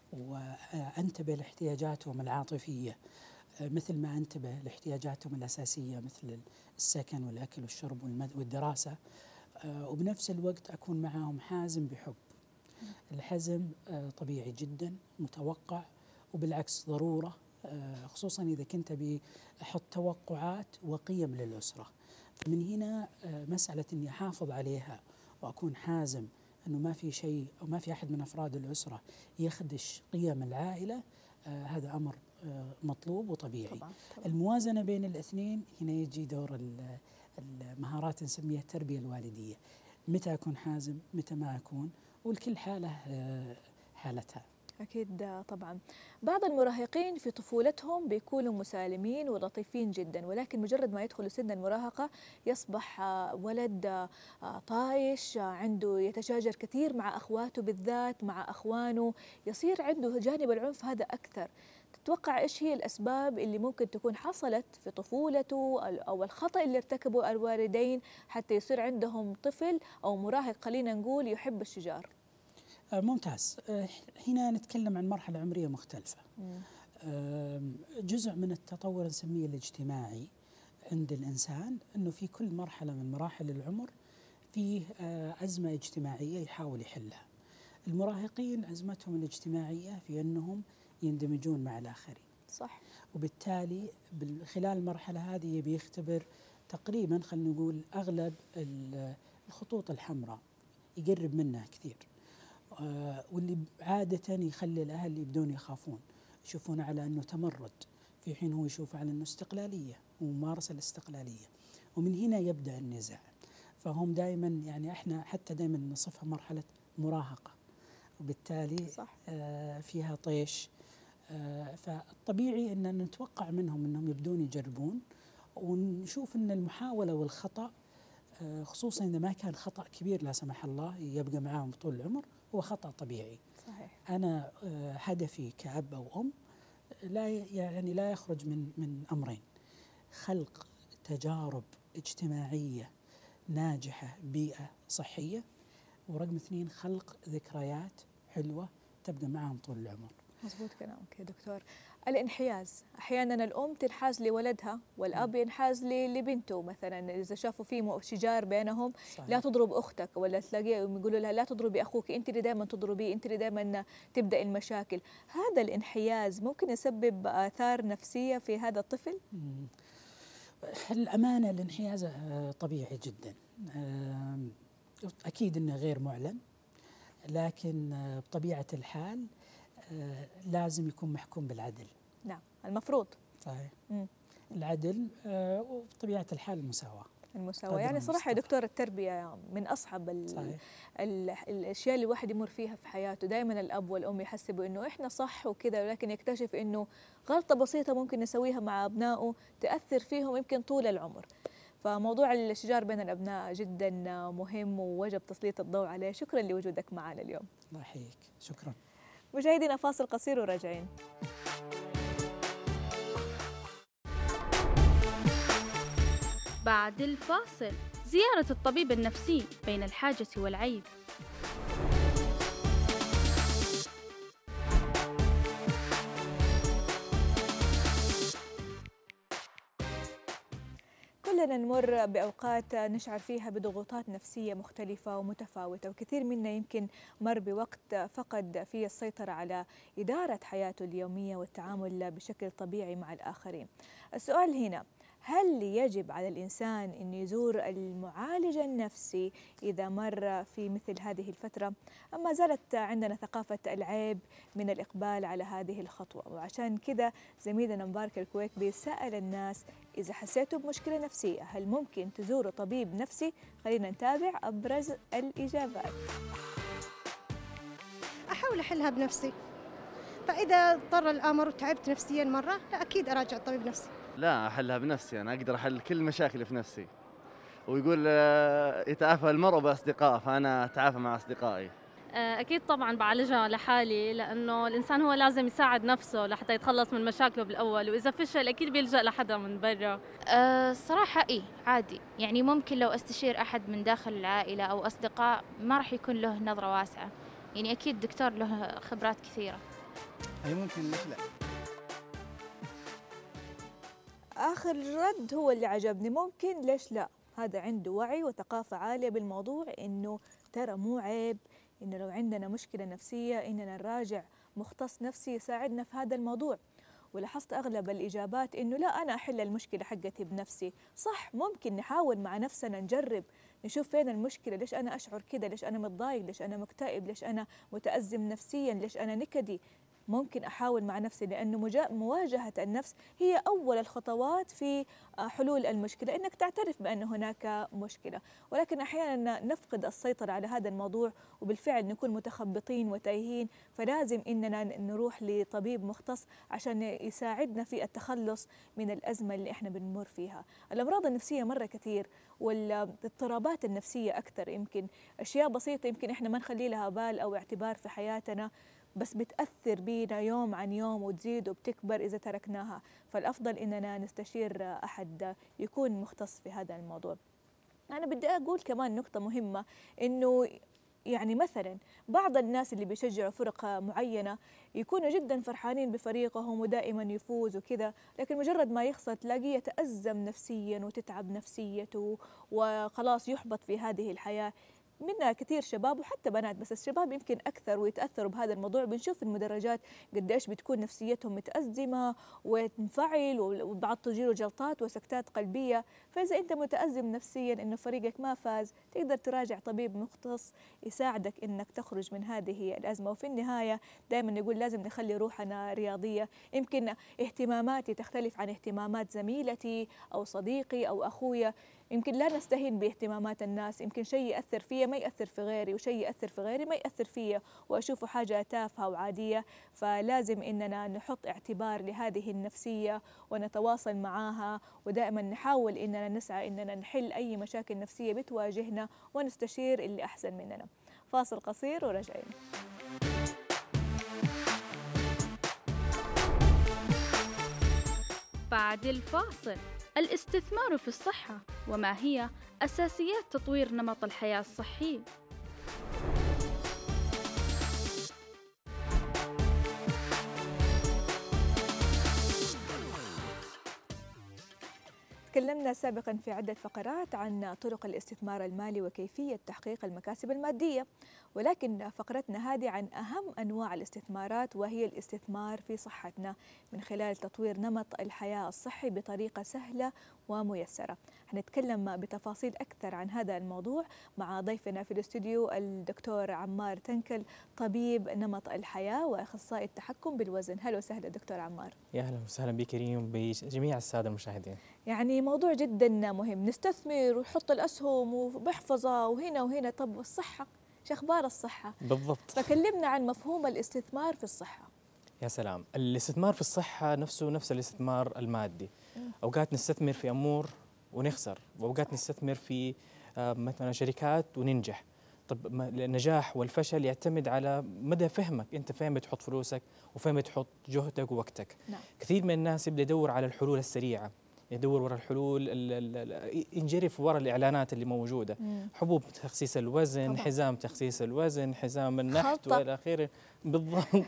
وأنتبه لاحتياجاتهم العاطفية مثل ما أنتبه لاحتياجاتهم الأساسية مثل السكن والأكل والشرب والدراسة، وبنفس الوقت أكون معهم حازم بحب. الحزم طبيعي جدا، متوقع، وبالعكس ضرورة، خصوصا إذا كنت بحط توقعات وقيم للأسرة. من هنا مسألة أني أحافظ عليها وأكون حازم أنه ما في شيء أو ما في أحد من أفراد الأسرة يخدش قيم العائلة، هذا أمر مطلوب وطبيعي. طبعا. طبعا. الموازنة بين الاثنين هنا يجي دور المهارات نسميها التربية الوالدية، متى أكون حازم متى ما أكون، والكل حالة حالتها. أكيد طبعا. بعض المراهقين في طفولتهم بيكونوا مسالمين ولطيفين جدا، ولكن مجرد ما يدخلوا سن المراهقة يصبح ولد طايش، عنده يتشاجر كثير مع أخواته بالذات مع أخوانه، يصير عنده جانب العنف هذا أكثر. تتوقع إيش هي الأسباب اللي ممكن تكون حصلت في طفولته أو الخطأ اللي ارتكبه الوالدين حتى يصير عندهم طفل أو مراهق خلينا نقول يحب الشجار؟ ممتاز. هنا نتكلم عن مرحلة عمرية مختلفة. جزء من التطور نسميه الاجتماعي عند الإنسان أنه في كل مرحلة من مراحل العمر فيه أزمة اجتماعية يحاول يحلها. المراهقين أزمتهم الاجتماعية في أنهم يندمجون مع الآخرين. صح. وبالتالي خلال المرحلة هذه يبي يختبر تقريبا خلينا نقول أغلب الخطوط الحمراء، يقرب منها كثير، واللي عادة يخلي الأهل يبدون يخافون، يشوفون على أنه تمرد، في حين هو يشوف على أنه استقلالية وممارسة الاستقلالية. ومن هنا يبدأ النزاع. فهم دائما يعني احنا حتى دائما نصفها مرحلة مراهقة، وبالتالي صح. آه فيها طيش. آه فالطبيعي أن نتوقع منهم أنهم يبدون يجربون، ونشوف أن المحاولة والخطأ آه خصوصا إذا ما كان خطأ كبير لا سمح الله يبقى معاهم طول العمر، هو خطأ طبيعي. صحيح. أنا آه هدفي كأب أو أم لا يعني لا يخرج من من أمرين: خلق تجارب اجتماعية ناجحة، بيئة صحية، ورقم اثنين خلق ذكريات حلوة تبدأ معهم طول العمر. مضبوط كلامك يا دكتور. الانحياز، أحيانا الأم تنحاز لولدها والأب ينحاز لبنته، مثلا إذا شافوا في شجار بينهم صحيح. لا تضرب أختك، ولا تلاقيهم يقولوا لها لا تضربي أخوك، أنت اللي دائما تضربي، أنت اللي دائما تبدأ المشاكل. هذا الانحياز ممكن يسبب آثار نفسية في هذا الطفل؟ مم. الأمانة الانحياز طبيعي جدا، أكيد أنه غير معلن، لكن بطبيعة الحال لازم يكون محكوم بالعدل. نعم المفروض. صحيح. مم. العدل وبطبيعة الحال المساواة. المساواة يعني صراحة يا دكتور التربية من أصعب الأشياء اللي الواحد يمر فيها في حياته. دائما الأب والأم يحسبوا إنه إحنا صح وكذا، ولكن يكتشف إنه غلطة بسيطة ممكن يسويها مع أبنائه تأثر فيهم يمكن طول العمر. فموضوع الشجار بين الأبناء جدا مهم ووجب تسليط الضوء عليه. شكرا لوجودك معنا اليوم. الله يحييك. شكرا. مشاهدينا فاصل قصير وراجعين. بعد الفاصل زيارة الطبيب النفسي بين الحاجة والعيب. كلنا نمر بأوقات نشعر فيها بضغوطات نفسية مختلفة ومتفاوتة، وكثير منا يمكن مر بوقت فقد فيه السيطرة على إدارة حياته اليومية والتعامل بشكل طبيعي مع الآخرين. السؤال هنا، هل يجب على الإنسان أن يزور المعالج النفسي إذا مر في مثل هذه الفترة؟ أم ما زالت عندنا ثقافة العيب من الإقبال على هذه الخطوة؟ وعشان كذا زميلنا مبارك الكويكبي سأل الناس إذا حسيتوا بمشكلة نفسية هل ممكن تزوروا طبيب نفسي؟ خلينا نتابع أبرز الإجابات. أحاول أحلها بنفسي، فإذا اضطر الأمر وتعبت نفسيا مرة لا أكيد أراجع طبيب نفسي. لا أحلها بنفسي، أنا أقدر أحل كل مشاكلي في نفسي، ويقول يتعافى المرء بأصدقائه، فأنا أتعافى مع أصدقائي. أكيد طبعا بعالجها لحالي، لأنه الإنسان هو لازم يساعد نفسه لحتى يتخلص من مشاكله بالأول، وإذا فشل أكيد بيلجأ لحدا من برا. أه صراحة إيه عادي، يعني ممكن لو أستشير أحد من داخل العائلة أو أصدقاء ما راح يكون له نظرة واسعة، يعني أكيد دكتور له خبرات كثيرة. أي ممكن ليش لا. آخر رد هو اللي عجبني، ممكن ليش لا. هذا عنده وعي وثقافة عالية بالموضوع، إنه ترى مو عيب إنه لو عندنا مشكلة نفسية إننا نراجع مختص نفسي يساعدنا في هذا الموضوع. ولاحظت أغلب الإجابات إنه لا أنا أحل المشكلة حقتي بنفسي. صح، ممكن نحاول مع نفسنا نجرب نشوف فين المشكلة، ليش أنا أشعر كده، ليش أنا متضايق، ليش أنا مكتئب، ليش أنا متأزم نفسيا، ليش أنا نكدي. ممكن أحاول مع نفسي، لأنه مواجهة النفس هي أول الخطوات في حلول المشكلة، إنك تعترف بأن هناك مشكلة. ولكن أحيانا نفقد السيطرة على هذا الموضوع وبالفعل نكون متخبطين وتايهين، فلازم إننا نروح لطبيب مختص عشان يساعدنا في التخلص من الأزمة اللي إحنا بنمر فيها. الأمراض النفسية مرة كثير، والاضطرابات النفسية أكثر. يمكن أشياء بسيطة يمكن إحنا ما نخلي لها بال أو اعتبار في حياتنا، بس بتأثر بينا يوم عن يوم وتزيد وبتكبر إذا تركناها. فالأفضل إننا نستشير أحد يكون مختص في هذا الموضوع. أنا بدي أقول كمان نقطة مهمة، إنه يعني مثلا بعض الناس اللي بيشجعوا فرق معينة يكونوا جدا فرحانين بفريقهم ودائما يفوز وكذا، لكن مجرد ما يخسر تلاقيه يتأزم نفسيا وتتعب نفسيته وخلاص يحبط في هذه الحياة. منا كثير شباب وحتى بنات، بس الشباب يمكن أكثر ويتأثروا بهذا الموضوع. بنشوف المدرجات قديش بتكون نفسيتهم متأزمة وتنفعل، وبعض تجيله جلطات وسكتات قلبية. فإذا أنت متأزم نفسيا إنه فريقك ما فاز، تقدر تراجع طبيب مختص يساعدك إنك تخرج من هذه الأزمة. وفي النهاية دائما يقول لازم نخلي روحنا رياضية. يمكن اهتماماتي تختلف عن اهتمامات زميلتي أو صديقي أو أخويا، يمكن لا نستهين باهتمامات الناس، يمكن شيء يأثر فيا ما يأثر في غيري، وشيء يأثر في غيري ما يأثر فيا وأشوفه حاجة تافهة وعادية. فلازم إننا نحط اعتبار لهذه النفسية ونتواصل معها، ودائما نحاول إننا نسعى إننا نحل أي مشاكل نفسية بتواجهنا ونستشير اللي أحسن مننا. فاصل قصير ورجعين. بعد الفاصل، الاستثمار في الصحة، وما هي أساسيات تطوير نمط الحياة الصحي. تكلمنا سابقا في عدة فقرات عن طرق الاستثمار المالي وكيفية تحقيق المكاسب المادية، ولكن فقرتنا هذه عن أهم أنواع الاستثمارات، وهي الاستثمار في صحتنا من خلال تطوير نمط الحياة الصحي بطريقة سهلة وميسرة. هنتكلم بتفاصيل أكثر عن هذا الموضوع مع ضيفنا في الاستوديو الدكتور عمار تنكل، طبيب نمط الحياة وأخصائي التحكم بالوزن. هلا وسهلا دكتور عمار. يا أهلا وسهلا بك كريم وبجميع السادة المشاهدين. يعني موضوع جدا مهم، نستثمر ونحط الأسهم وبحفظها وهنا وهنا. طب الصحة، شو أخبار الصحة؟ بالضبط. فكلمنا عن مفهوم الاستثمار في الصحة. يا سلام، الاستثمار في الصحة نفسه نفس الاستثمار المادي. أوقات نستثمر في أمور ونخسر، وأوقات نستثمر في مثلا شركات وننجح. طب النجاح والفشل يعتمد على مدى فهمك، أنت فين بتحط فلوسك وفين بتحط جهدك ووقتك. نعم. كثير من الناس يبدأ يدور على الحلول السريعة، يدور وراء الحلول، ينجرف وراء الاعلانات اللي موجوده، مم. حبوب تخسيس الوزن، طبعا. حزام تخسيس الوزن، حزام النحت والى اخره، بالضبط.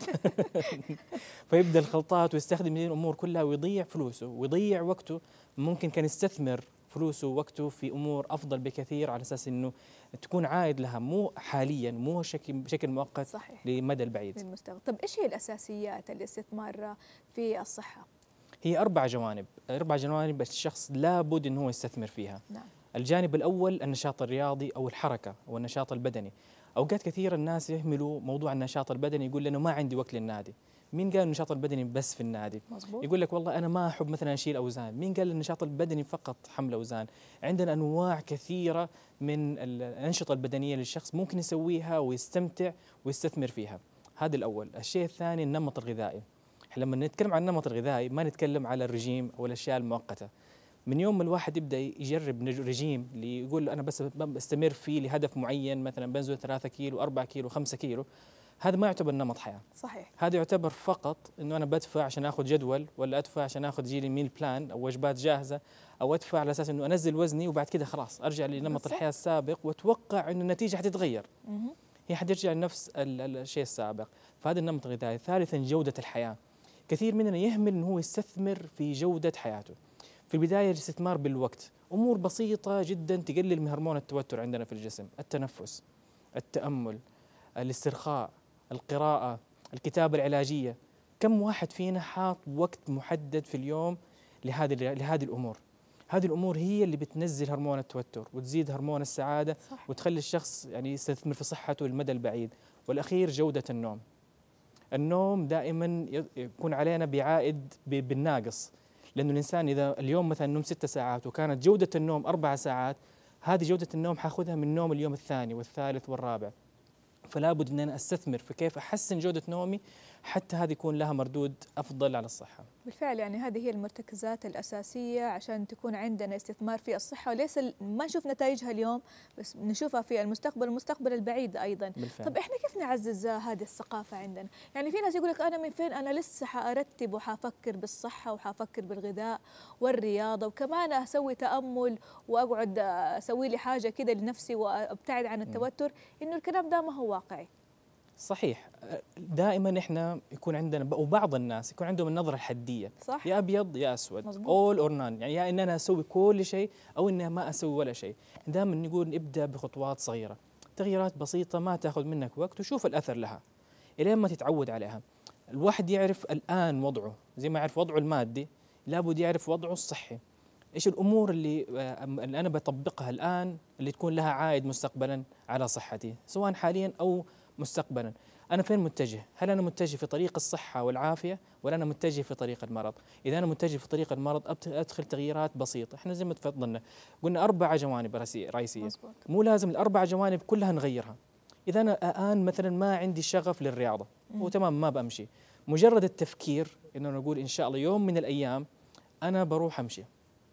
فيبدا الخلطات ويستخدم هذه الامور كلها ويضيع فلوسه ويضيع وقته. ممكن كان يستثمر فلوسه ووقته في امور افضل بكثير على اساس انه تكون عائد لها، مو حاليا، مو بشكل بشكل مؤقت، صحيح. لمدى البعيد للمستقبل. طب ايش هي الاساسيات الاستثمار في الصحه؟ هي اربع جوانب، اربع جوانب الشخص لابد انه هو يستثمر فيها. نعم. الجانب الاول النشاط الرياضي او الحركه او النشاط البدني. اوقات كثير الناس يهملوا موضوع النشاط البدني، يقول انه ما عندي وقت للنادي. مين قال النشاط البدني بس في النادي؟ مزبوط. يقول لك والله انا ما احب مثلا اشيل اوزان. مين قال النشاط البدني فقط حمل اوزان؟ عندنا انواع كثيره من الانشطه البدنيه للشخص ممكن يسويها ويستمتع ويستثمر فيها. هذا الاول. الشيء الثاني النمط الغذائي. لما نتكلم عن النمط الغذائي ما نتكلم على الرجيم او الاشياء المؤقته. من يوم ما الواحد يبدا يجرب رجيم اللي يقول انا بس بستمر فيه لهدف معين، مثلا بنزل ثلاثة كيلو، أربعة كيلو، خمسة كيلو، هذا ما يعتبر نمط حياه. صحيح. هذا يعتبر فقط انه انا بدفع عشان اخذ جدول، ولا ادفع عشان اخذ جيلي ميل بلان او وجبات جاهزه، او ادفع على اساس انه انزل وزني وبعد كده خلاص ارجع لنمط الحياه السابق واتوقع انه النتيجه حتتغير. هي حترجع لنفس الشيء السابق. فهذا النمط الغذائي. ثالثا جوده الحياه. كثير مننا يهمل انه هو يستثمر في جوده حياته. في البدايه الاستثمار بالوقت، امور بسيطه جدا تقلل من هرمون التوتر عندنا في الجسم، التنفس، التامل، الاسترخاء، القراءه، الكتابه العلاجيه. كم واحد فينا حاط وقت محدد في اليوم لهذه لهذه الامور؟ هذه الامور هي اللي بتنزل هرمون التوتر وتزيد هرمون السعاده، صح. وتخلي الشخص يعني يستثمر في صحته للمدى البعيد. والاخير جوده النوم. النوم دائما يكون علينا بعائد بالناقص، لأنه الإنسان إذا اليوم مثلا نوم ست ساعات وكانت جودة النوم أربع ساعات، هذه جودة النوم حاخذها من نوم اليوم الثاني والثالث والرابع. فلا بد أن أنا أستثمر في كيف أحسن جودة نومي حتى هذه يكون لها مردود أفضل على الصحة. بالفعل يعني هذه هي المرتكزات الأساسية عشان تكون عندنا استثمار في الصحة، وليس ما نشوف نتائجها اليوم بس نشوفها في المستقبل، المستقبل البعيد أيضا. بالفعل. طب إحنا كيف نعزز هذه الثقافة عندنا؟ يعني في ناس يقول لك أنا من فين أنا لسه حأرتب وحافكر بالصحة وحافكر بالغذاء والرياضة، وكمان أسوي تأمل وأقعد أسوي لي حاجة كده لنفسي وأبتعد عن التوتر، إنه الكلام ده ما هو واقعي. صحيح. دائما احنا يكون عندنا وبعض الناس يكون عندهم النظره الحديه، صح. يا ابيض يا اسود، اول اور نان، يعني يا ان انا اسوي كل شيء او اني ما اسوي ولا شيء. دائما نقول نبدا بخطوات صغيره، تغييرات بسيطه ما تاخذ منك وقت وشوف الاثر لها الين ما تتعود عليها. الواحد يعرف الان وضعه، زي ما يعرف وضعه المادي لابد يعرف وضعه الصحي. ايش الامور اللي اللي انا بطبقها الان اللي تكون لها عائد مستقبلا على صحتي، سواء حاليا او مستقبلا. أنا فين متجه؟ هل أنا متجه في طريق الصحة والعافية ولا أنا متجه في طريق المرض؟ إذا أنا متجه في طريق المرض أدخل تغييرات بسيطة. إحنا زي ما تفضلنا قلنا أربع جوانب رئيسية، مو لازم الأربع جوانب كلها نغيرها. إذا أنا الآن مثلا ما عندي شغف للرياضة وتمام ما بمشي، مجرد التفكير إنه نقول إن شاء الله يوم من الأيام أنا بروح أمشي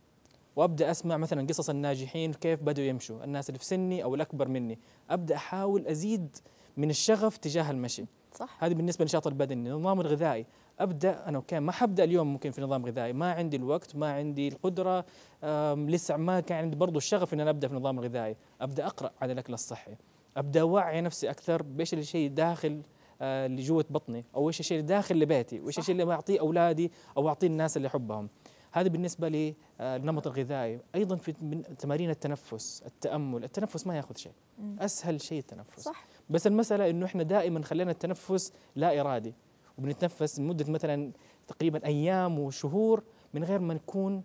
وابدا اسمع مثلا قصص الناجحين كيف بدوا يمشوا، الناس اللي في سني او الاكبر مني، ابدا احاول ازيد من الشغف تجاه المشي. صح. هذه بالنسبه للنشاط البدني. النظام الغذائي، ابدا انا اوكي ما حبدا اليوم ممكن في نظام غذائي، ما عندي الوقت، ما عندي القدره، لسه ما كان عندي برضه الشغف ان انا ابدا في النظام الغذائي، ابدا اقرا عن الاكل الصحي، ابدا اوعي نفسي اكثر بايش الشيء داخل اللي جوه بطني، او ايش الشيء اللي داخل لبيتي، وايش الشيء اللي بعطيه اولادي او اعطيه الناس اللي احبهم. هذا بالنسبه للنمط الغذائي. ايضا في تمارين التنفس، التامل، التنفس ما ياخذ شيء، اسهل شيء التنفس. صح. بس المساله انه احنا دائما خلينا التنفس لا ارادي، وبنتنفس لمده مثلا تقريبا ايام وشهور من غير ما نكون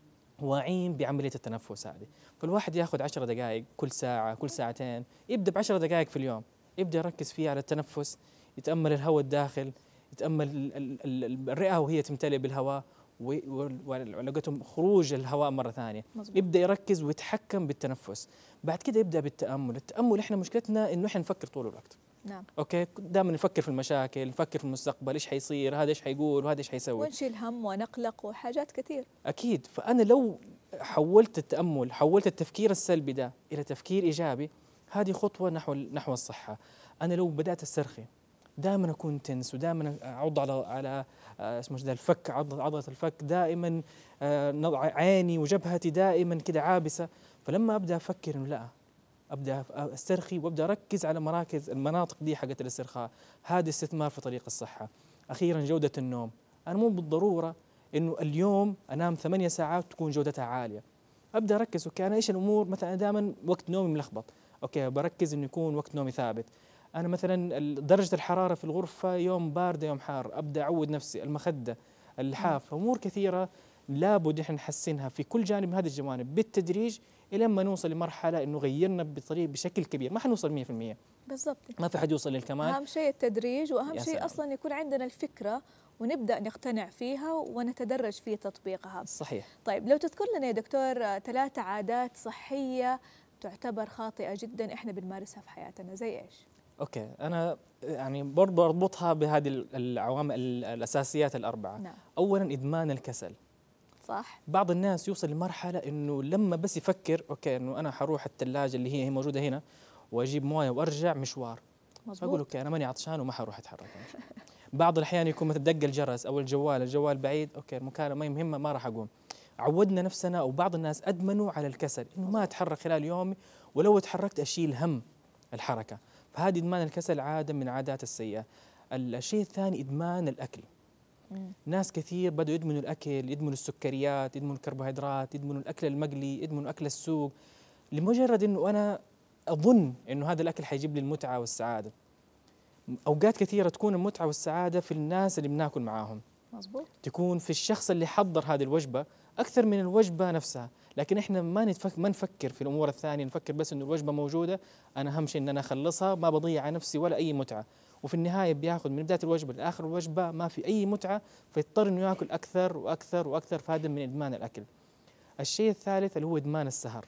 واعيين بعمليه التنفس هذه. فالواحد ياخذ عشر دقائق كل ساعه كل ساعتين، يبدا بعشر دقائق في اليوم، يبدا يركز فيها على التنفس، يتامل الهواء الداخل، يتامل الرئه وهي تمتلئ بالهواء، وعلاقتهم خروج الهواء مره ثانيه. مزبوط. يبدا يركز ويتحكم بالتنفس. بعد كده يبدا بالتامل. التامل احنا مشكلتنا انه احنا نفكر طول الوقت. نعم. اوكي، دائما نفكر في المشاكل، نفكر في المستقبل، ايش حيصير، هذا ايش حيقول، وهذا ايش حيسوي، ونشيل هم ونقلق وحاجات كثير. اكيد. فانا لو حولت التامل، حولت التفكير السلبي ده الى تفكير ايجابي، هذه خطوه نحو نحو الصحه. انا لو بدات استرخي، دائما اكون تنس ودائما اعض على على اسمه ده الفك، عضله الفك دائما، عيني وجبهتي دائما كده عابسه. فلما ابدا افكر انه لا، ابدا استرخي وابدا اركز على مراكز المناطق دي حقت الاسترخاء، هذا استثمار في طريق الصحه. اخيرا جوده النوم، انا مو بالضروره انه اليوم انام ثمانية ساعات تكون جودتها عاليه. ابدا اركز اوكي انا ايش الامور، مثلا انا دائما وقت نومي ملخبط، اوكي بركز انه يكون وقت نومي ثابت. انا مثلا درجه الحراره في الغرفه يوم بارده يوم حار، ابدا اعود نفسي، المخده، اللحاف، امور كثيره لابد احنا نحسنها في كل جانب من هذه الجوانب بالتدريج الى ما نوصل لمرحله انه غيرنا بطريق بشكل كبير. ما حنوصل مية بالمية بالضبط، ما في حد يوصل للكمال. اهم شيء التدريج، واهم شيء سلام. اصلا يكون عندنا الفكره ونبدا نقتنع فيها ونتدرج في تطبيقها. صحيح. طيب لو تذكر لنا يا دكتور ثلاثه عادات صحيه تعتبر خاطئه جدا احنا بنمارسها في حياتنا، زي ايش؟ اوكي، انا يعني برضه اربطها بهذه العوامل الاساسيات الاربعه. نعم. اولا ادمان الكسل. صح. بعض الناس يوصل لمرحله انه لما بس يفكر اوكي انه انا حروح الثلاجه اللي هي هي موجوده هنا واجيب مويه وارجع مشوار، مظبوط، اقول اوكي انا ماني عطشان وما حروح اتحرك. بعض الاحيان يكون مثلا دق الجرس او الجوال الجوال بعيد، اوكي المكالمه ما مهمه ما راح اقوم. عودنا نفسنا، او بعض الناس ادمنوا على الكسل، انه ما اتحرك خلال يومي، ولو تحركت اشيل هم الحركه. فهذه ادمان الكسل عاده من عادات السيئه. الشيء الثاني ادمان الاكل. مم. ناس كثير بدأوا يدمنوا الاكل، يدمنوا السكريات، يدمنوا الكربوهيدرات، يدمنوا الاكل المقلي، يدمنوا اكل السوق، لمجرد انه انا اظن انه هذا الاكل حيجيب لي المتعه والسعاده. اوقات كثيره تكون المتعه والسعاده في الناس اللي بناكل معاهم. مظبوط. تكون في الشخص اللي حضر هذه الوجبه اكثر من الوجبه نفسها، لكن احنا ما نتفك ما نفكر في الامور الثانيه، نفكر بس انه الوجبه موجوده، انا اهم شيء ان انا اخلصها، ما بضيع على نفسي ولا اي متعه، وفي النهايه بياخذ من بدايه الوجبه لاخر الوجبه ما في اي متعه، فيضطر انه ياكل اكثر واكثر واكثر، فهذا من ادمان الاكل. الشيء الثالث اللي هو ادمان السهر.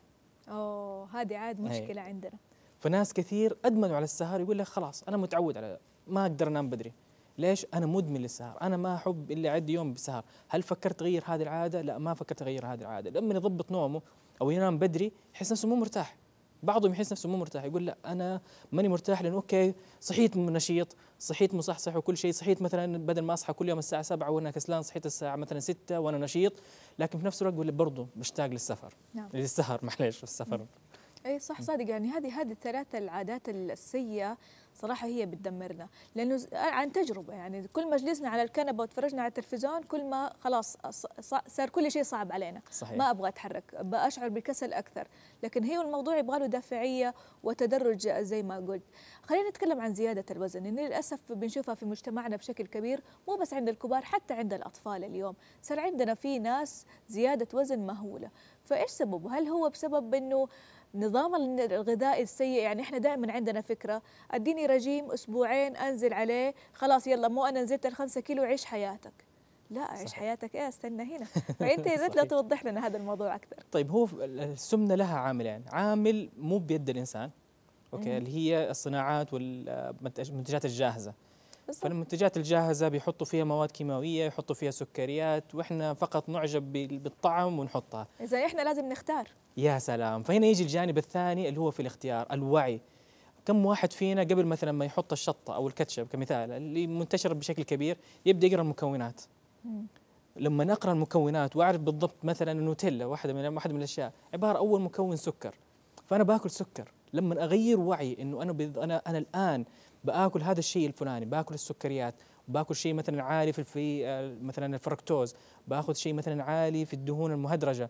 اوه هذه عاد مشكله هي. عندنا فناس كثير ادمنوا على السهر، يقول لك خلاص انا متعود على ما اقدر انام بدري. ليش؟ انا مدمن للسهر، انا ما احب الا عندي يوم بسهر. هل فكرت اغير هذه العاده؟ لا، ما فكرت اغير هذه العاده. لما يضبط نومه او ينام بدري يحس نفسه مو مرتاح. بعضهم يحس نفسه مو مرتاح، يقول لا انا ماني مرتاح لانه اوكي صحيت نشيط، صحيت مصحصح وكل شيء، صحيت مثلا بدل ما اصحى كل يوم الساعه سبعة وانا كسلان صحيت الساعه مثلا ستة وانا نشيط، لكن في نفس الوقت يقول برضه مشتاق للسفر. نعم. للسهر معليش السفر. اي صح صادق، يعني هذه هذه الثلاثه العادات السيئه صراحه هي بتدمرنا، لانه عن تجربه يعني كل ما جلسنا على الكنبه وتفرجنا على التلفزيون كل ما خلاص صار كل شيء صعب علينا. صحيح. ما ابغى اتحرك، بشعر بالكسل اكثر، لكن هي الموضوع يبغى له دافعيه وتدرج زي ما قلت. خلينا نتكلم عن زياده الوزن، لان للاسف بنشوفها في مجتمعنا بشكل كبير، مو بس عند الكبار حتى عند الاطفال. اليوم صار عندنا في ناس زياده وزن مهوله، فايش سببه؟ هل هو بسبب انه نظام الغذائي السيء؟ يعني احنا دائما عندنا فكره اديني رجيم اسبوعين انزل عليه خلاص يلا مو انا نزلت الخمسة كيلو عيش حياتك. لا عيش حياتك ايه، استنى هنا. فانت يا ريت لو توضح لنا هذا الموضوع اكثر. طيب هو السمنه لها عاملين، عامل مو بيد الانسان اوكي مم. اللي هي الصناعات والمنتجات الجاهزه. فالمنتجات الجاهزه بيحطوا فيها مواد كيماويه، يحطوا فيها سكريات، واحنا فقط نعجب بالطعم ونحطها. اذا احنا لازم نختار. يا سلام. فهنا يجي الجانب الثاني اللي هو في الاختيار، الوعي. كم واحد فينا قبل مثلا ما يحط الشطه او الكاتشب كمثال اللي منتشر بشكل كبير يبدا يقرا المكونات. مم. لما نقرا المكونات واعرف بالضبط مثلا النوتيلا واحده من واحده من الاشياء عباره اول مكون سكر، فانا باكل سكر. لما اغير وعي انه انا بض... انا انا الان باكل هذا الشيء الفلاني، باكل السكريات، باكل شيء مثلا عالي في الفي مثلا الفركتوز، باخذ شيء مثلا عالي في الدهون المهدرجه،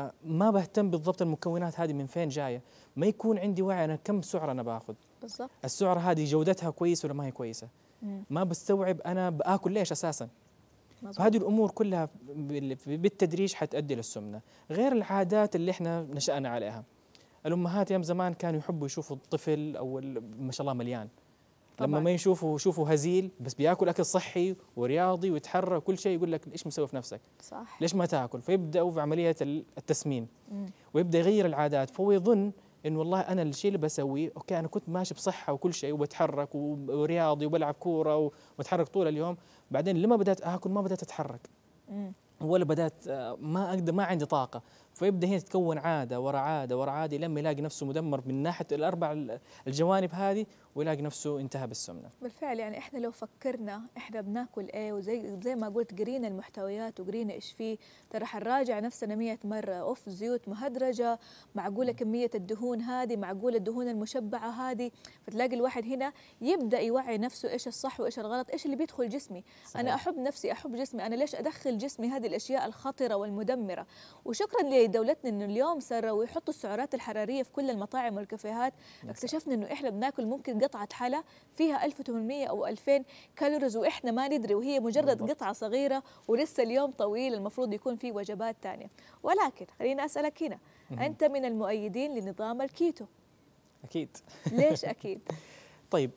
ما بهتم بالضبط المكونات هذه من فين جايه، ما يكون عندي وعي انا كم سعر انا باخذ بالضبط، السعره هذه جودتها كويسه ولا ما هي كويسه، مم. ما بستوعب انا باكل ليش اساسا. فهذه الامور كلها بالتدريج حتؤدي للسمنه، غير العادات اللي احنا نشأنا عليها. الامهات ايام زمان كانوا يحبوا يشوفوا الطفل او ما شاء الله مليان، طبعاً. لما ما يشوفوا يشوفوا هزيل بس بياكل اكل صحي ورياضي ويتحرك كل شيء، يقول لك ايش مسوي في نفسك؟ صح. ليش ما تاكل؟ فيبداوا في عمليه التسمين، مم. ويبدا يغير العادات، فهو يظن انه والله انا الشيء اللي بسويه اوكي انا كنت ماشي بصحه وكل شيء وبتحرك ورياضي وبلعب كوره وبتحرك طول اليوم، بعدين لما بدات اكل ما بدات اتحرك. مم. ولا بدات ما اقدر، ما عندي طاقه، فيبدا هنا تتكون عاده ورا عاده ورا عاده لما يلاقي نفسه مدمر من ناحيه الاربع الجوانب هذه، ويلاقي نفسه انتهى بالسمنه. بالفعل يعني احنا لو فكرنا احنا بناكل ايه، وزي زي ما قلت قرينا المحتويات وقرينا ايش فيه، ترى حنراجع نفسنا مية مره. اوف، زيوت مهدرجه، معقوله كميه الدهون هذه، معقوله الدهون المشبعه هذه. فتلاقي الواحد هنا يبدا يوعي نفسه ايش الصح وايش الغلط، ايش اللي بيدخل جسمي. صحيح. انا احب نفسي، احب جسمي، انا ليش ادخل جسمي هذه الاشياء الخطره والمدمره؟ وشكرا لدولتنا انه اليوم صاروا يحطوا السعرات الحراريه في كل المطاعم والكافيهات. اكتشفنا انه احنا بناكل ممكن قطعه حلا فيها ألف وثمانمئة او ألفين كالوريز واحنا ما ندري، وهي مجرد بالضبط. قطعه صغيره، ولسه اليوم طويل، المفروض يكون فيه وجبات ثانيه. ولكن خليني اسالك هنا، انت من المؤيدين لنظام الكيتو؟ اكيد. ليش اكيد؟ طيب،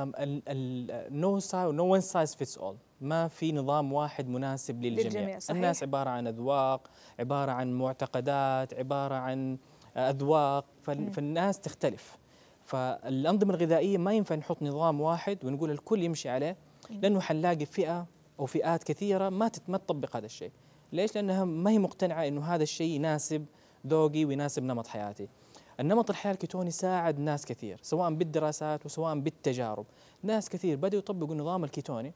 نو نو وان سايز فيتس اول، ما في نظام واحد مناسب للجميع, للجميع. صحيح. الناس عباره عن اذواق، عباره عن معتقدات، عباره عن اذواق، فالناس تختلف. فالأنظمة الغذائية ما ينفع نحط نظام واحد ونقول الكل يمشي عليه، لأنه حنلاقي فئة أو فئات كثيرة ما ما تطبق هذا الشيء. ليش؟ لأنها ما هي مقتنعة إنه هذا الشيء يناسب ذوقي ويناسب نمط حياتي. النمط الحياة الكيتوني ساعد ناس كثير، سواء بالدراسات وسواء بالتجارب. ناس كثير بدأوا يطبقوا النظام الكيتوني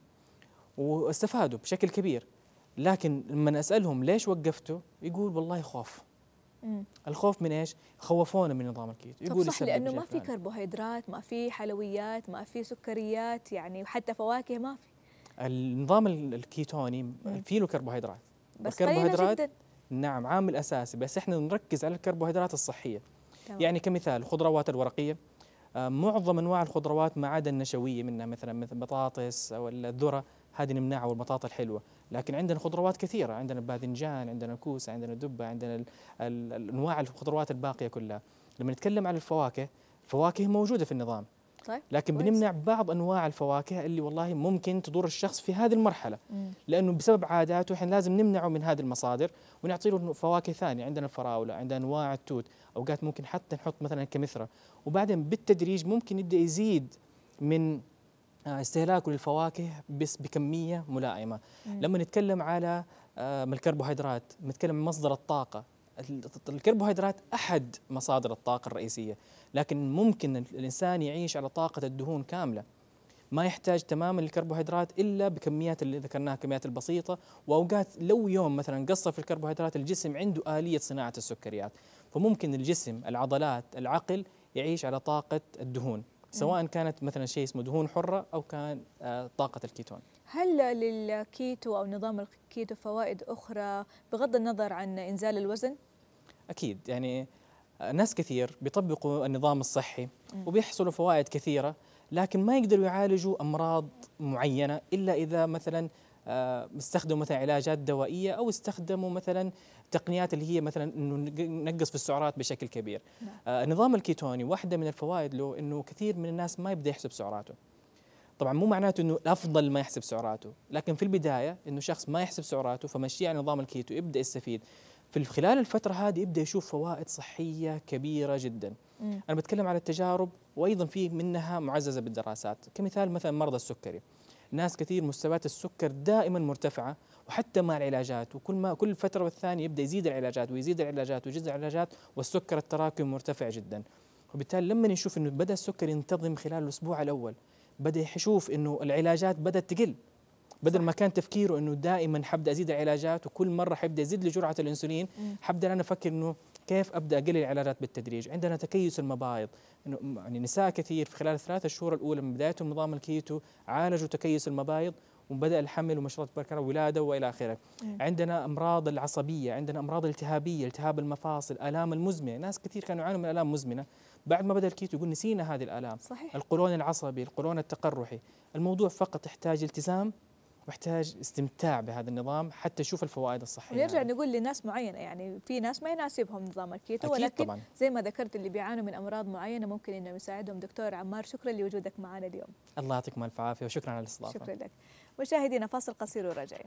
واستفادوا بشكل كبير، لكن لما أسألهم ليش وقفتوا، يقول والله خوف. مم. الخوف من ايش؟ خوفونا من نظام الكيتو. يقول صح، لانه ما في كربوهيدرات، ما في حلويات، ما في سكريات، يعني حتى فواكه ما في. النظام الكيتوني فيه له كربوهيدرات، بس قليلة جدا. نعم، عامل اساسي، بس احنا نركز على الكربوهيدرات الصحيه. طبعا. يعني كمثال الخضروات الورقيه، آه معظم انواع الخضروات ما عدا النشويه منها، مثلا مثل البطاطس او الذره، هذه نمنعها، والبطاطا الحلوه. لكن عندنا خضروات كثيرة، عندنا الباذنجان، عندنا الكوسة، عندنا الدبة، عندنا الأنواع الخضروات الباقية كلها. لما نتكلم عن الفواكه، الفواكه موجودة في النظام، طيب. لكن كويس. بنمنع بعض أنواع الفواكه اللي والله ممكن تضر الشخص في هذه المرحلة، مم. لأنه بسبب عاداته احنا لازم نمنعه من هذه المصادر ونعطي له فواكه ثانية. عندنا الفراولة، عندنا أنواع التوت، أوقات ممكن حتى نحط مثلا الكمثرى، وبعدين بالتدريج ممكن يبدأ يزيد من استهلاكه للفواكه بس بكميه ملائمه. مم. لما نتكلم على الكربوهيدرات، نتكلم عن مصدر الطاقه. الكربوهيدرات احد مصادر الطاقه الرئيسيه، لكن ممكن الانسان يعيش على طاقه الدهون كامله، ما يحتاج تماما الكربوهيدرات الا بكميات اللي ذكرناها، كميات البسيطه. واوقات لو يوم مثلا قصر في الكربوهيدرات، الجسم عنده اليه صناعه السكريات، فممكن الجسم، العضلات، العقل يعيش على طاقه الدهون، سواء كانت مثلا شيء اسمه دهون حرة أو كان طاقة الكيتون. هل للكيتو أو نظام الكيتو فوائد أخرى بغض النظر عن إنزال الوزن؟ أكيد، يعني ناس كثير بيطبقوا النظام الصحي وبيحصلوا فوائد كثيرة، لكن ما يقدروا يعالجوا أمراض معينة إلا إذا مثلا استخدموا مثلا علاجات دوائية أو استخدموا مثلا تقنيات اللي هي مثلا انه نقص في السعرات بشكل كبير. نعم. آه النظام الكيتوني واحدة من الفوائد له انه كثير من الناس ما يبدا يحسب سعراته. طبعا مو معناته انه الافضل ما يحسب سعراته، لكن في البداية انه شخص ما يحسب سعراته فمشي على نظام الكيتو يبدا يستفيد. في خلال الفترة هذه يبدا يشوف فوائد صحية كبيرة جدا. مم. انا بتكلم على التجارب، وايضا في منها معززة بالدراسات. كمثال مثلا مرضى السكري، ناس كثير مستويات السكر دائما مرتفعة، وحتى مع العلاجات، وكل ما كل فترة والثانية يبدأ يزيد العلاجات ويزيد العلاجات ويزيد العلاجات، والسكر التراكمي مرتفع جدا. وبالتالي لما نشوف انه بدأ السكر ينتظم خلال الأسبوع الأول، بدأ يشوف انه العلاجات بدأت تقل، بدل ما كان تفكيره انه دائما حبدأ ازيد العلاجات وكل مرة حبدأ ازيد لجرعة الانسولين، حبدأ انا افكر انه كيف ابدا اقلل العلاجات بالتدريج. عندنا تكيس المبايض، انه يعني نساء كثير في خلال الثلاث شهور الاولى من بدايتهم نظام الكيتو عالجوا تكيس المبايض، وبدأ الحمل ومشروط بكرة ولاده والى اخره. عندنا امراض العصبيه، عندنا امراض التهابيه، التهاب المفاصل، الام المزمنه، ناس كثير كانوا يعانوا من الام مزمنه، بعد ما بدا الكيتو يقول نسينا هذه الالام. صحيح. القولون العصبي، القولون التقرحي، الموضوع فقط يحتاج التزام واحتاج استمتاع بهذا النظام حتى يشوف الفوائد الصحيه. ونرجع يعني. نقول لناس معينه، يعني في ناس ما يناسبهم نظام الكيتو، ولكن طبعاً. زي ما ذكرت اللي بيعانوا من امراض معينه ممكن انه يساعدهم. دكتور عمار، شكرا لوجودك معنا اليوم. الله يعطيكم الف عافيه وشكرا على الاستضافه. شكرا لك. مشاهدينا فاصل قصير وراجعين.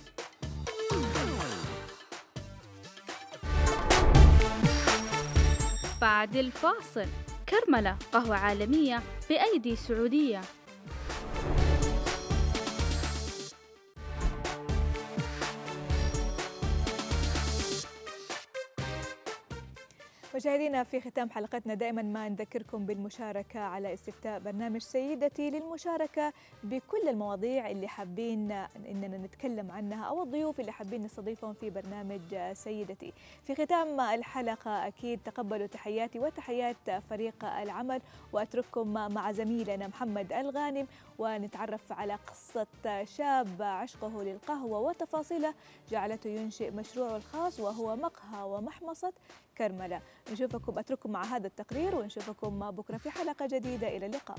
بعد الفاصل، كرملة قهوة عالمية بأيدي سعودية. مشاهدينا، في ختام حلقتنا دائما ما نذكركم بالمشاركة على استفتاء برنامج سيدتي للمشاركة بكل المواضيع اللي حابين إننا نتكلم عنها أو الضيوف اللي حابين نستضيفهم في برنامج سيدتي. في ختام الحلقة أكيد تقبلوا تحياتي وتحيات فريق العمل، وأترككم مع زميلنا محمد الغانم ونتعرف على قصة شاب عشقه للقهوة وتفاصيله جعلته ينشئ مشروعه الخاص وهو مقهى ومحمصة كرملة. نشوفكم أترككم مع هذا التقرير ونشوفكم بكرة في حلقة جديدة. إلى اللقاء.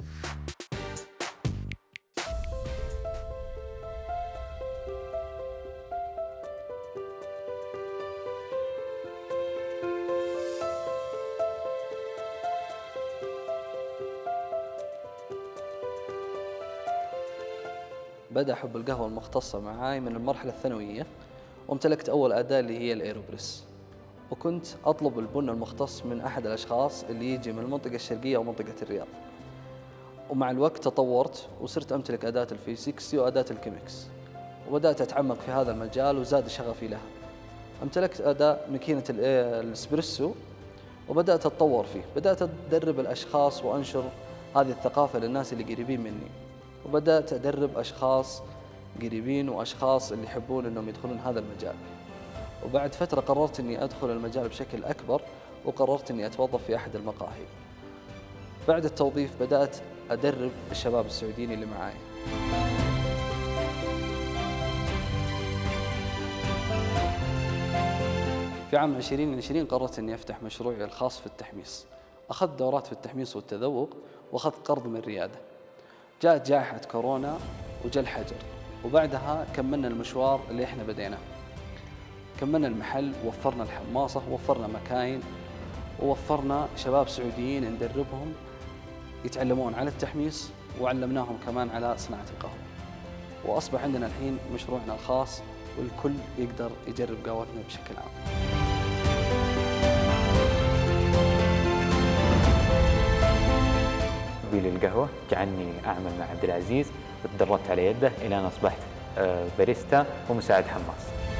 بدأ حب القهوة المختصة معاي من المرحلة الثانوية، وامتلكت أول أداة اللي هي الإيروبريس، وكنت أطلب البن المختص من أحد الأشخاص اللي يجي من المنطقة الشرقية أو منطقة الرياض. ومع الوقت تطورت وصرت أمتلك أداة الفيزيكسي وأداة الكيمكس، وبدأت أتعمق في هذا المجال وزاد شغفي لها. امتلكت أداة ماكينة الإسبريسو وبدأت أتطور فيه، بدأت أدرب الأشخاص وأنشر هذه الثقافة للناس اللي قريبين مني، وبدأت أدرب أشخاص قريبين وأشخاص اللي يحبون أنهم يدخلون هذا المجال. وبعد فترة قررت أني أدخل المجال بشكل أكبر، وقررت أني أتوظف في أحد المقاهي. بعد التوظيف بدأت أدرب الشباب السعوديين اللي معاي. في عام عشرين عشرين قررت أني أفتح مشروعي الخاص في التحميص. أخذت دورات في التحميص والتذوق، وأخذت قرض من ريادة. جاءت جائحة كورونا وجاء الحجر، وبعدها كملنا المشوار اللي احنا بديناه. كملنا المحل، ووفرنا الحماصة، ووفرنا مكاين، ووفرنا شباب سعوديين ندربهم يتعلمون على التحميص، وعلمناهم كمان على صناعة القهوة. وأصبح عندنا الحين مشروعنا الخاص، والكل يقدر يجرب قهوتنا بشكل عام. للقهوة جعلني أعمل مع عبد العزيز، وتدربت على يده إلى أن أصبحت باريستا ومساعد حماص.